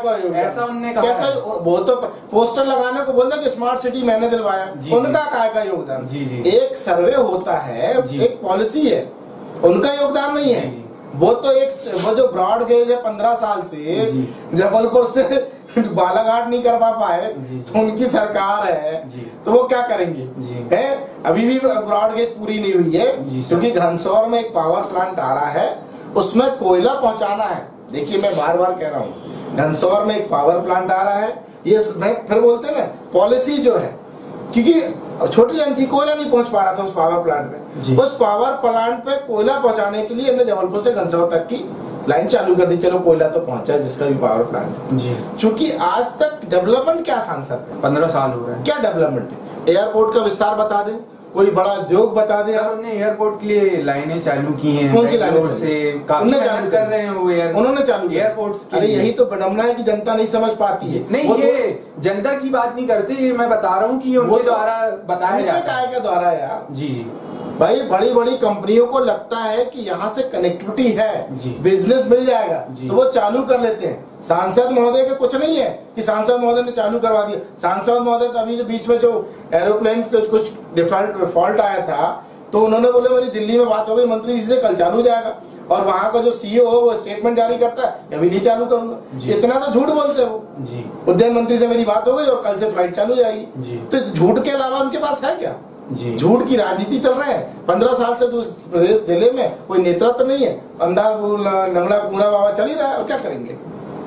ऐसा उन्होंने कहा। वो तो पोस्टर लगाने को बोलते कि स्मार्ट सिटी मैंने दिलवाया, उनका काय का योगदान? एक सर्वे होता है, एक पॉलिसी है, उनका योगदान नहीं है। वो तो वो जो ब्रॉड गेज है 15 साल से जबलपुर से बालाघाट नहीं करवा पाए, तो उनकी सरकार है, तो वो क्या करेंगे? है अभी भी ब्रॉड गेज पूरी नहीं हुई है, क्योंकि घनसौर में एक पावर प्लांट आ रहा है, उसमें कोयला पहुंचाना है। देखिए मैं बार बार कह रहा हूँ, घनसौर में एक पावर प्लांट आ रहा है, ये फिर बोलते हैं ना पॉलिसी जो है, क्योंकि छोटी लाइन थी, कोयला नहीं पहुंच पा रहा था उस पावर प्लांट में। उस पावर प्लांट पे कोयला पहुंचाने के लिए हमने जबलपुर से घनसौर तक की लाइन चालू कर दी। चलो कोयला तो पहुंचा जिसका भी पावर प्लांट है। चूंकि आज तक डेवलपमेंट क्या सांसद है, 15 साल हो रहे हैं, क्या डेवलपमेंट है? एयरपोर्ट का विस्तार बता दे, कोई बड़ा उद्योग बता दे। हमने एयरपोर्ट के लिए लाइनें चालू की हैं, कौन सी लाइनें से काफी मेहनत कर रहे हैं वो उन्होंने चालू एयरपोर्ट। अरे यही तो विडंबना है कि जनता नहीं समझ पाती है। नहीं, ये जनता की बात नहीं करते, ये मैं बता रहा हूँ कि उनके द्वारा बताया जाता है। क्या द्वारा यार? जी भाई बड़ी बड़ी कंपनियों को लगता है कि यहाँ से कनेक्टिविटी है, बिजनेस मिल जाएगा, तो वो चालू कर लेते हैं। सांसद महोदय के कुछ नहीं है कि सांसद महोदय ने चालू करवा दिया। सांसद महोदय तो अभी जो बीच में जो एरोप्लेन कुछ फॉल्ट आया था, तो उन्होंने बोले मेरी दिल्ली में बात हो गई मंत्री जी से, कल चालू जाएगा। और वहां का जो सीईओ है वो स्टेटमेंट जारी करता है अभी नहीं चालू करूंगा। इतना तो झूठ बोलते हैं वो। उद्यान मंत्री से मेरी बात हो गई और कल से फ्लाइट चालू जाएगी। तो झूठ के अलावा उनके पास है क्या? झूठ की राजनीति चल रहा है 15 साल से। तो प्रदेश जिले में कोई नेता तो नहीं है, अंधार लंगड़ा पूरा बाबा चल ही रहा है, और क्या करेंगे?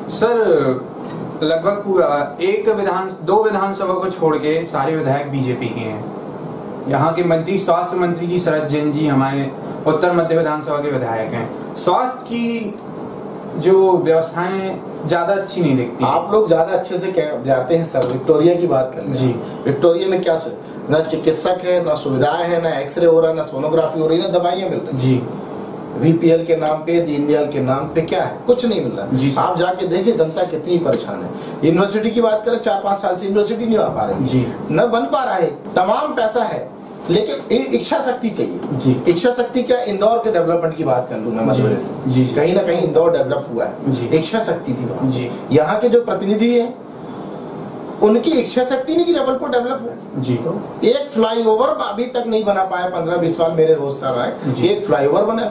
सर लगभग दो विधानसभा को छोड़ के सारे विधायक बीजेपी के हैं। यहाँ के मंत्री, स्वास्थ्य मंत्री जी शरद जैन जी हमारे उत्तर मध्य विधानसभा के विधायक हैं। स्वास्थ्य की जो व्यवस्थाएं ज्यादा अच्छी नहीं दिखती। आप लोग ज्यादा अच्छे से जाते हैं सर। विक्टोरिया की बात कर लें, विक्टोरिया में क्या सर, ना चिकित्सक है, ना सुविधाएं है, ना एक्सरे हो रहा है, ना सोनोग्राफी हो रही है, ना दवाइयां मिल रही है। वीपीएल के नाम पे, दीनदयाल के नाम पे क्या है? कुछ नहीं मिल रहा। आप जाके देखिए जनता कितनी परेशान है। यूनिवर्सिटी की बात करें, 4-5 साल से यूनिवर्सिटी नहीं आ पा रही, न बन पा रहा है। तमाम पैसा है लेकिन इच्छा शक्ति चाहिए। इच्छा शक्ति क्या? इंदौर के डेवलपमेंट की बात कर लूं मैं मध्य प्रदेश से, कहीं ना कहीं इंदौर डेवलप हुआ है, इच्छा शक्ति थी वहां। यहाँ के जो प्रतिनिधि है उनकी इच्छा शक्ति नहीं कि जबलपुर डेवलप हो। एक फ्लाईओवर अभी तक नहीं बना पाया, 15-20 साल मेरे होश से रहा है, एक फ्लाईओवर बना।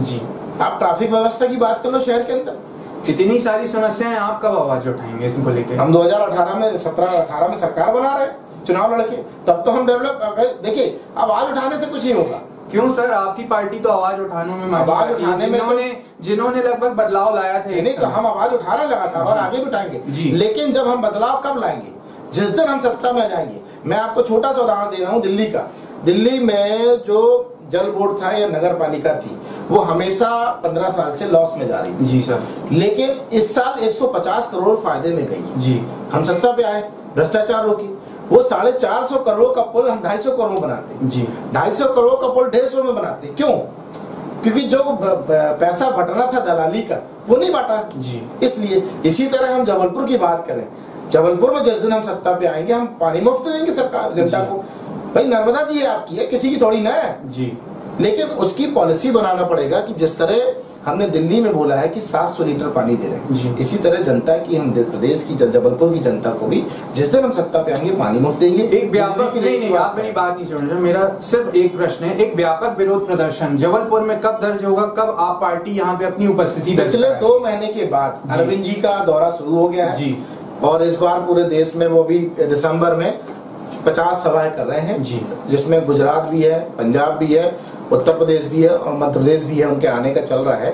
आप ट्रैफिक व्यवस्था की बात कर लो शहर के अंदर, इतनी सारी समस्याएं, आप कब आवाज उठाएंगे इसको लेकर? हम 2018 में 17-18 में सरकार बना रहे, चुनाव लड़के, तब तो हम डेवलप। देखिए आवाज उठाने से कुछ नहीं होगा। क्यों सर? आपकी पार्टी तो आवाज उठाने में, आवाज उठाने में जिन्होंने लगभग बदलाव लाया था। नहीं तो हम आवाज उठाने लगा था और आगे भी उठाएंगे। लेकिन जब हम बदलाव कब लाएंगे? जिस दिन हम सत्ता में आ जाएंगे। मैं आपको छोटा सा उदाहरण दे रहा हूँ दिल्ली का। दिल्ली में जो जल बोर्ड था या नगर पालिका थी, वो हमेशा 15 साल से लॉस में जा रही थी। जी सर। लेकिन इस साल 150 करोड़ फायदे में गई। जी। हम सत्ता पे आए, भ्रष्टाचार रोकी, वो 450 करोड़ का पुल हम 250 करोड़ में बनाते। जी। 250 करोड़ का पुल 150 में बनाते। क्यों? क्योंकि जो पैसा बटना था दलाली का, वो नहीं बांटा। जी। इसलिए इसी तरह हम जबलपुर की बात करें, जबलपुर में जिस दिन हम सत्ता पे आएंगे, हम पानी मुफ्त देंगे सरकार जनता को। भाई नर्मदा जी आपकी है, किसी की थोड़ी ना है। जी। लेकिन उसकी पॉलिसी बनाना पड़ेगा कि जिस तरह हमने दिल्ली में बोला है कि 700 लीटर पानी दे रहे हैं, इसी तरह जनता की, हम प्रदेश की, जबलपुर की जनता को भी जिस दिन हम सत्ता पे आएंगे पानी मुफ्त देंगे। एक व्यापक, नहीं आप मेरी बात नहीं समझ रहे, मेरा सिर्फ एक प्रश्न है। एक व्यापक विरोध प्रदर्शन जबलपुर में कब दर्ज होगा? कब आप पार्टी यहाँ पे अपनी उपस्थिति? पिछले 2 महीने के बाद अरविंद जी का दौरा शुरू हो गया है और इस बार पूरे देश में वो भी दिसंबर में 50 सभाएं कर रहे हैं, जिसमें गुजरात भी है, पंजाब भी है, उत्तर प्रदेश भी है और मध्य प्रदेश भी है, उनके आने का चल रहा है।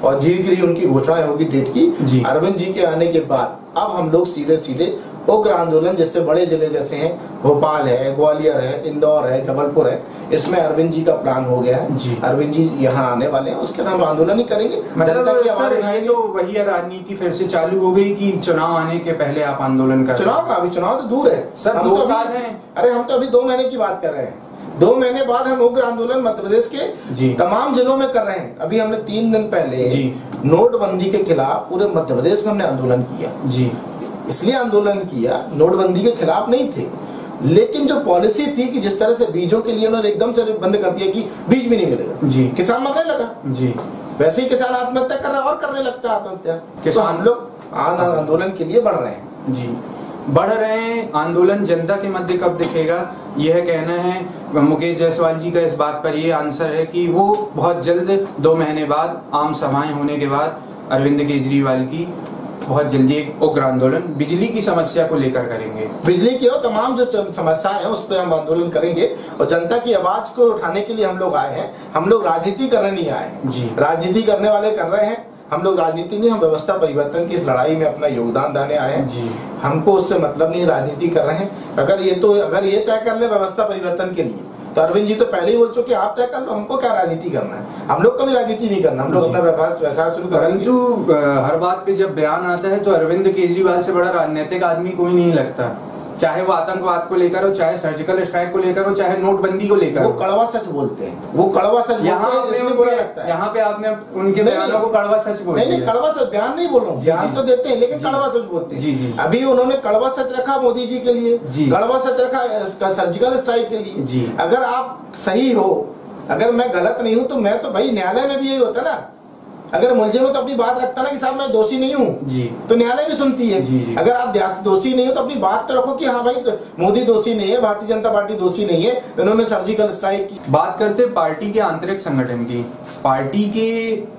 और शीघ्र ही उनकी घोषणा होगी डेट की। अरविंद जी के आने के बाद अब हम लोग सीधे सीधे उग्र आंदोलन, जैसे बड़े जिले जैसे हैं, भोपाल है, ग्वालियर है, इंदौर है, जबलपुर है, इसमें अरविंद जी का प्लान हो गया है। अरविंद जी यहाँ आने वाले हैं, उसके बाद हम आंदोलन ही करेंगे। मतलब सर ये तो वही राजनीति फिर से चालू हो गई कि चुनाव आने के पहले आप आंदोलन कर। चुनाव का अभी चुनाव तो दूर है सर, 2 साल है। अरे हम तो अभी 2 महीने की बात कर रहे हैं। 2 महीने बाद हम उग्र आंदोलन मध्य प्रदेश के तमाम जिलों में कर रहे हैं। अभी हमने 3 दिन पहले नोटबंदी के खिलाफ पूरे मध्य प्रदेश में हमने आंदोलन किया। इसलिए आंदोलन किया, नोटबंदी के खिलाफ नहीं थे, लेकिन जो पॉलिसी थी कि जिस तरह से बीजों के लिए उन्होंने एकदम से बंद कर दिया कि बीज भी नहीं मिलेगा, किसान मरने लगा। वैसे ही किसान आत्महत्या कर रहा है और करने लगता है आत्महत्या। तो हम लोग आंदोलन के लिए बढ़ रहे हैं। बढ़ रहे हैं। आंदोलन जनता के मध्य कब दिखेगा, यह कहना है मुकेश जायसवाल जी का। इस बात पर ये आंसर है कि वो बहुत जल्द 2 महीने बाद आम सभाएं होने के बाद अरविंद केजरीवाल की बहुत जल्दी एक उग्र आंदोलन बिजली की समस्या को लेकर करेंगे। बिजली की और तमाम जो समस्याएं हैं उस पर हम आंदोलन करेंगे और जनता की आवाज को उठाने के लिए हम लोग आए हैं। हम लोग राजनीति करने नहीं आए हैं। राजनीति करने वाले कर रहे हैं, हम लोग राजनीति नहीं, हम व्यवस्था परिवर्तन की इस लड़ाई में अपना योगदान देने आए हैं। हमको उससे मतलब नहीं, राजनीति कर रहे हैं। अगर ये तय कर ले व्यवस्था परिवर्तन के लिए, तो अरविंद जी तो पहले ही बोल चुके आप तय कर लो, हमको क्या राजनीति करना है। हम लोग कभी राजनीति नहीं करना, हम लोग अपना व्यवसाय शुरू करेंगे। परंतु हर बात पे जब बयान आता है तो अरविंद केजरीवाल से बड़ा राजनीतिक आदमी कोई नहीं लगता, चाहे वो आतंकवाद को लेकर हो, चाहे सर्जिकल स्ट्राइक को लेकर हो, चाहे नोटबंदी को लेकर। वो कड़वा सच बोलते हैं, वो कड़वा सच बोलते हैं, इसलिए बुरा लगता है। यहाँ पे आपने उनके बयानों को कड़वा सच बोल दिया। नहीं, कड़वा सच बयान नहीं बोल रहा हूँ, बयान तो देते हैं लेकिन कड़वा सच बोलते हैं। अभी उन्होंने कड़वा सच रखा मोदी जी के लिए, कड़वा सच रखा सर्जिकल स्ट्राइक के लिए। अगर आप सही हो, अगर मैं गलत नहीं हूँ, तो मैं तो भाई न्यायालय में भी यही होता ना। अगर मुलजिम हो तो अपनी बात रखता ना कि साहब मैं दोषी नहीं हूँ, तो न्यायालय भी सुनती है। अगर आप दोषी नहीं हो तो अपनी बात तो रखो कि हाँ भाई तो मोदी दोषी नहीं है, भारतीय जनता पार्टी दोषी नहीं है, इन्होंने सर्जिकल स्ट्राइक की। बात करते पार्टी के आंतरिक संगठन की। पार्टी के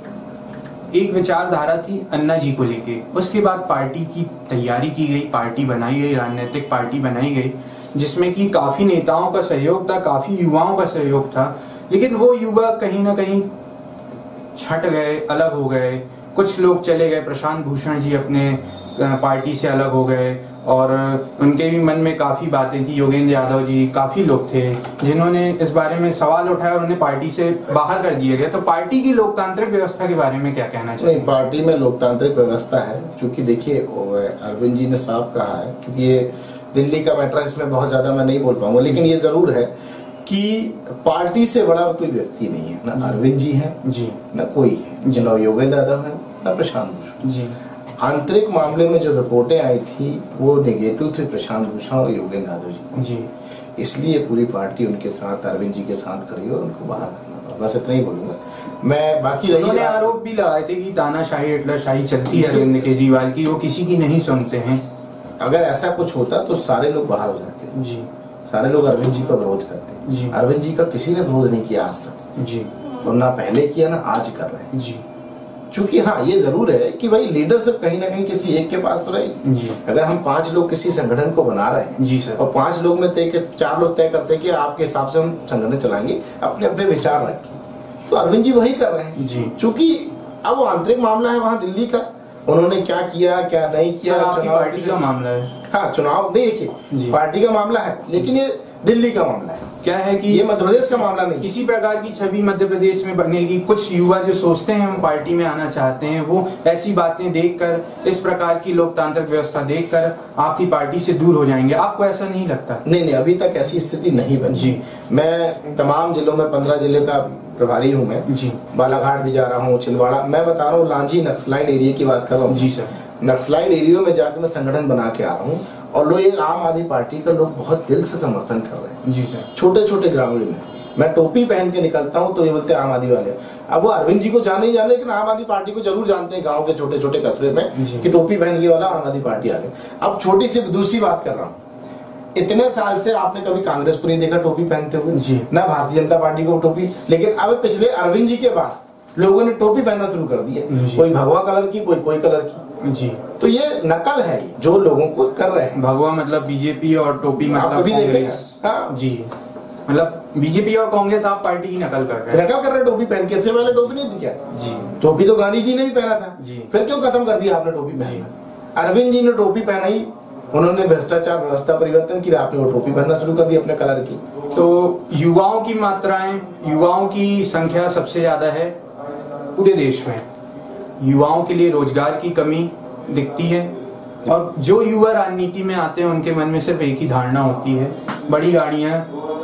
एक विचारधारा थी अन्ना जी को लेके, उसके बाद पार्टी की तैयारी की गई, पार्टी बनाई गई, राजनीतिक पार्टी बनाई गई, जिसमें कि काफी नेताओं का सहयोग था, काफी युवाओं का सहयोग था। लेकिन वो युवा कहीं ना कहीं छट गए, अलग हो गए। कुछ लोग चले गए, प्रशांत भूषण जी अपने पार्टी से अलग हो गए और उनके भी मन में काफी बातें थी। योगेंद्र यादव जी, काफी लोग थे जिन्होंने इस बारे में सवाल उठाया और उन्हें पार्टी से बाहर कर दिया गया। तो पार्टी की लोकतांत्रिक व्यवस्था के बारे में क्या कहना चाहिए? पार्टी में लोकतांत्रिक व्यवस्था है, क्योंकि देखिए अरविंद जी ने साफ कहा है, क्योंकि ये दिल्ली का मैटर, इसमें बहुत ज्यादा मैं नहीं बोल पाऊंगा, लेकिन ये जरूर है कि पार्टी से बड़ा कोई व्यक्ति नहीं है। ना अरविंद जी है ना कोई है, ना योगेंद्र यादव है ना प्रशांत भूषण। आंतरिक मामले में जो रिपोर्टें आई थी वो नेगेटिव थी प्रशांत भूषण और योगेंद्र यादव जी। इसलिए पूरी पार्टी उनके साथ, अरविंद जी के साथ खड़ी और उनको बाहर करना पड़ा। बस इतना ही बोलूंगा मैं। बाकी उन्होंने आरोप भी लगाए थे कि तानाशाही हिटलरशाही चलती है अरविंद केजरीवाल की, वो किसी की नहीं सुनते हैं। अगर ऐसा कुछ होता तो सारे लोग बाहर हो जाते, सारे लोग अरविंद जी का विरोध करते। अरविंद जी का किसी ने विरोध नहीं किया आज तक, और ना पहले किया ना आज कर रहे हैं। चूंकि हाँ ये जरूर है कि भाई लीडरशिप कहीं ना कहीं किसी एक के पास तो रहेगी। अगर हम 5 लोग किसी संगठन को बना रहे हैं और 5 लोग में 4 लोग तय करते हैं कि आपके हिसाब से हम संगठन चलाएंगे, अपने अपने विचार रखें, तो अरविंद जी वही कर रहे हैं। चूंकि अब वो आंतरिक मामला है वहाँ दिल्ली का, उन्होंने क्या किया क्या नहीं किया, चुनाव पार्टी का मामला है। हाँ चुनाव देखिए पार्टी का मामला है, लेकिन ये दिल्ली का मामला है। क्या है कि ये मध्य प्रदेश का मामला नहीं। किसी प्रकार की छवि मध्य प्रदेश में बनेगी। कुछ युवा जो सोचते हैं हम पार्टी में आना चाहते हैं, वो ऐसी बातें देखकर, इस प्रकार की लोकतांत्रिक व्यवस्था देखकर आपकी पार्टी से दूर हो जाएंगे। आपको ऐसा नहीं लगता? नहीं, अभी तक ऐसी स्थिति नहीं बनी। मैं तमाम जिलों में 15 जिले का प्रभारी हूँ मैं। बालाघाट भी जा रहा हूँ, छिंदवाड़ा, मैं बता रहा हूँ लांजी नक्सलाइट एरिया की बात कर रहा हूँ। नक्सलाइट एरिया में जाकर मैं संगठन बना के आ रहा हूँ और लोग आम आदमी पार्टी का लोग बहुत दिल से समर्थन कर रहे हैं। छोटे छोटे ग्रामीण में मैं टोपी पहन के निकलता हूँ तो ये बोलते हैं आम आदमी वाले। अब वो अरविंद जी को जाने ही जाने, लेकिन आम आदमी पार्टी को जरूर जानते हैं गाँव के छोटे छोटे कस्बे में कि टोपी पहन के वाला आम आदमी पार्टी आ गए। अब छोटी सी दूसरी बात कर रहा हूँ, इतने साल से आपने कभी कांग्रेस को नहीं देखा टोपी पहनते हुए, ना भारतीय जनता पार्टी को टोपी, लेकिन अब पिछले अरविंद जी के बाद लोगों ने टोपी पहनना शुरू कर दी है। कोई भगवा कलर की, कोई कलर की। तो ये नकल है जो लोगों को कर रहे हैं। भगवा मतलब बीजेपी और टोपी मतलब कांग्रेस। हाँ जी। मतलब बीजेपी और कांग्रेस आप पार्टी की नकल कर रहे हैं। नकल कर रहे टोपी पहन के, इससे पहले टोपी नहीं थी क्या जी? टोपी तो गांधी जी ने भी पहना था जी। फिर क्यों खत्म कर दिया आपने टोपी पहनना? अरविंद जी ने टोपी पहनाई, उन्होंने भ्रष्टाचार व्यवस्था परिवर्तन किया, आपने वो टोपी पहनना शुरू कर दी अपने कलर की। तो युवाओं की मात्राएं, युवाओं की संख्या सबसे ज्यादा है पूरे देश में। युवाओं के लिए रोजगार की कमी दिखती है और जो युवा राजनीति में आते हैं उनके मन में सिर्फ एक ही धारणा होती है, बड़ी गाड़ियां,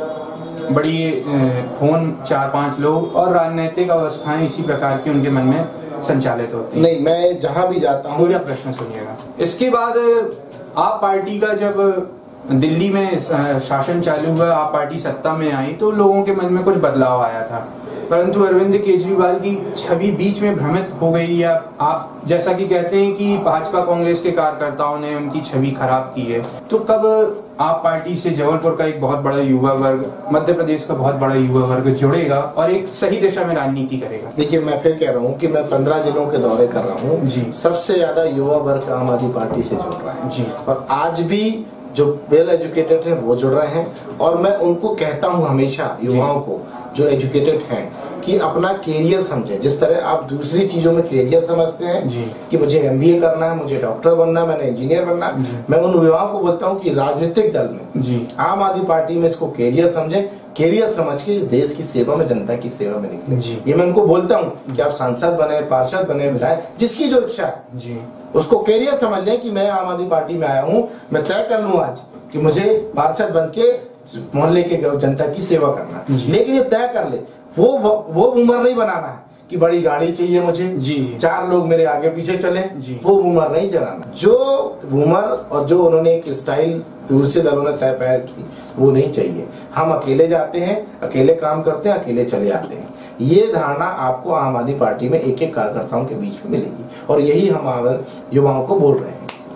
बड़ी फोन, 4-5 लोग और राजनीतिक अवस्थाएं इसी प्रकार की उनके मन में संचालित होती है। नहीं, मैं जहां भी जाता हूँ, पूरा प्रश्न सुनिएगा। इसके बाद आप पार्टी का जब दिल्ली में शासन चालू हुआ, आप पार्टी सत्ता में आई तो लोगों के मन में कुछ बदलाव आया था, परंतु अरविंद केजरीवाल की छवि बीच में भ्रमित हो गई, या आप जैसा कि कहते हैं कि भाजपा कांग्रेस के कार्यकर्ताओं ने उनकी छवि खराब की है। तो कब आप पार्टी से जबलपुर का एक बहुत बड़ा युवा वर्ग, मध्य प्रदेश का बहुत बड़ा युवा वर्ग जुड़ेगा और एक सही दिशा में राजनीति करेगा? देखिए, मैं फिर कह रहा हूँ कि मैं 15 जिलों के दौरे कर रहा हूँ जी। सबसे ज्यादा युवा वर्ग आम आदमी पार्टी से जुड़ रहा है जी, और आज भी जो वेल एजुकेटेड है वो जुड़ रहे हैं। और मैं उनको कहता हूँ हमेशा, युवाओं को जो एजुकेटेड हैं, कि अपना कैरियर समझें। जिस तरह आप दूसरी चीजों में कैरियर समझते हैं जी, कि मुझे MBA करना है, मुझे डॉक्टर बनना है, मैंने इंजीनियर बनना है, मैं उन युवाओं को बोलता हूँ कि राजनीतिक दल में जी, आम आदमी पार्टी में इसको कैरियर समझें, कैरियर समझ के इस देश की सेवा में, जनता की सेवा में निकले जी। ये मैं उनको बोलता हूँ कि आप सांसद बने, पार्षद बने, विधायक, जिसकी जो इच्छा है जी, उसको कैरियर समझ लें कि मैं आम आदमी पार्टी में आया हूँ, मैं तय कर लूँ आज कि मुझे पार्षद बन के मोहल्ले के जनता की सेवा करना। लेकिन ये तय कर ले, वो उम्र नहीं बनाना है कि बड़ी गाड़ी चाहिए मुझे जी, 4 लोग मेरे आगे पीछे चले, वो उम्र नहीं चलाना। जो उम्र और जो उन्होंने एक स्टाइल दूसरे दलों ने तय पहल की, वो नहीं चाहिए। हम अकेले जाते हैं, अकेले काम करते हैं, अकेले चले आते हैं। ये धारणा आपको आम आदमी पार्टी में एक एक कार्यकर्ताओं के बीच में मिलेगी, और यही हम युवाओं को बोल रहे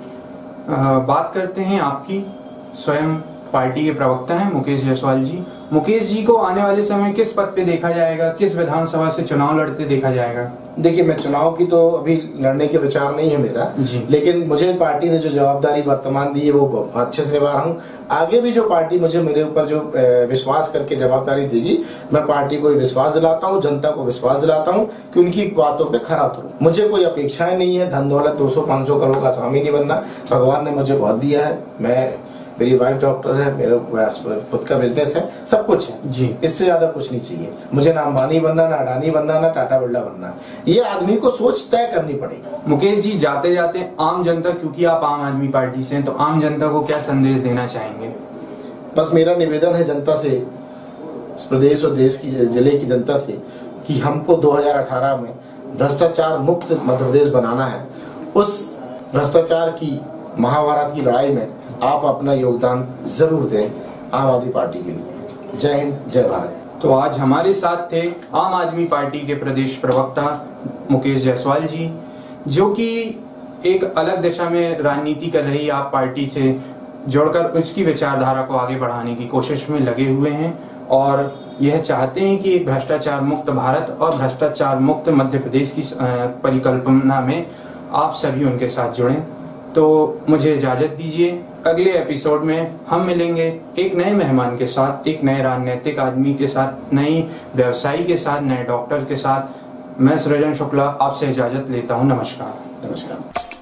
हैं। बात करते हैं आपकी स्वयं पार्टी के प्रवक्ता हैं मुकेश जायसवाल जी। मुकेश जी को आने वाले समय किस पद पे देखा जाएगा, किस विधानसभा से चुनाव लड़ते देखा जाएगा? देखिए, मैं चुनाव की तो अभी लड़ने के विचार नहीं है मेरा जी, लेकिन मुझे पार्टी ने जो जवाबदारी वर्तमान दी है वो अच्छे से निभा रहा हूँ। आगे भी जो पार्टी मुझे मेरे ऊपर जो विश्वास करके जवाबदारी देगी, मैं पार्टी को विश्वास दिलाता हूँ, जनता को विश्वास दिलाता हूँ कि उनकी बातों पे खरा उतरूं। मुझे कोई अपेक्षाएं नहीं है, धन दौलत 200-500 करोड़ का स्वामी नहीं बनना। भगवान ने मुझे बहुत दिया है, मेरी वाइफ डॉक्टर है, मेरे खुद का बिजनेस है, सब कुछ है जी, इससे ज्यादा कुछ नहीं चाहिए मुझे। ना अंबानी बनना, ना अडानी बनना, ना टाटा बिरला बनना। ये आदमी को सोच तय करनी पड़ेगी। मुकेश जी, जाते जाते आम जनता, क्योंकि आप आम आदमी पार्टी से हैं, तो आम जनता को क्या संदेश देना चाहेंगे? बस मेरा निवेदन है जनता से, प्रदेश और देश की, जिले की जनता से, कि हमको 2018 में भ्रष्टाचार मुक्त मध्य प्रदेश बनाना है। उस भ्रष्टाचार की महाभारत की लड़ाई में आप अपना योगदान जरूर दें आम आदमी पार्टी के लिए। जय हिंद, जय भारत। तो आज हमारे साथ थे आम आदमी पार्टी के प्रदेश प्रवक्ता मुकेश जायसवाल जी, जो कि एक अलग दिशा में राजनीति कर रही आप पार्टी से जोड़कर उसकी विचारधारा को आगे बढ़ाने की कोशिश में लगे हुए हैं, और यह चाहते हैं कि एक भ्रष्टाचार मुक्त भारत और भ्रष्टाचार मुक्त मध्य प्रदेश की परिकल्पना में आप सभी उनके साथ जुड़ें। तो मुझे इजाजत दीजिए, अगले एपिसोड में हम मिलेंगे एक नए मेहमान के साथ, एक नए राजनीतिक आदमी के साथ, नई व्यवसायी के साथ, नए डॉक्टर के साथ। मैं सृजन शुक्ला आपसे इजाजत लेता हूं। नमस्कार। नमस्कार।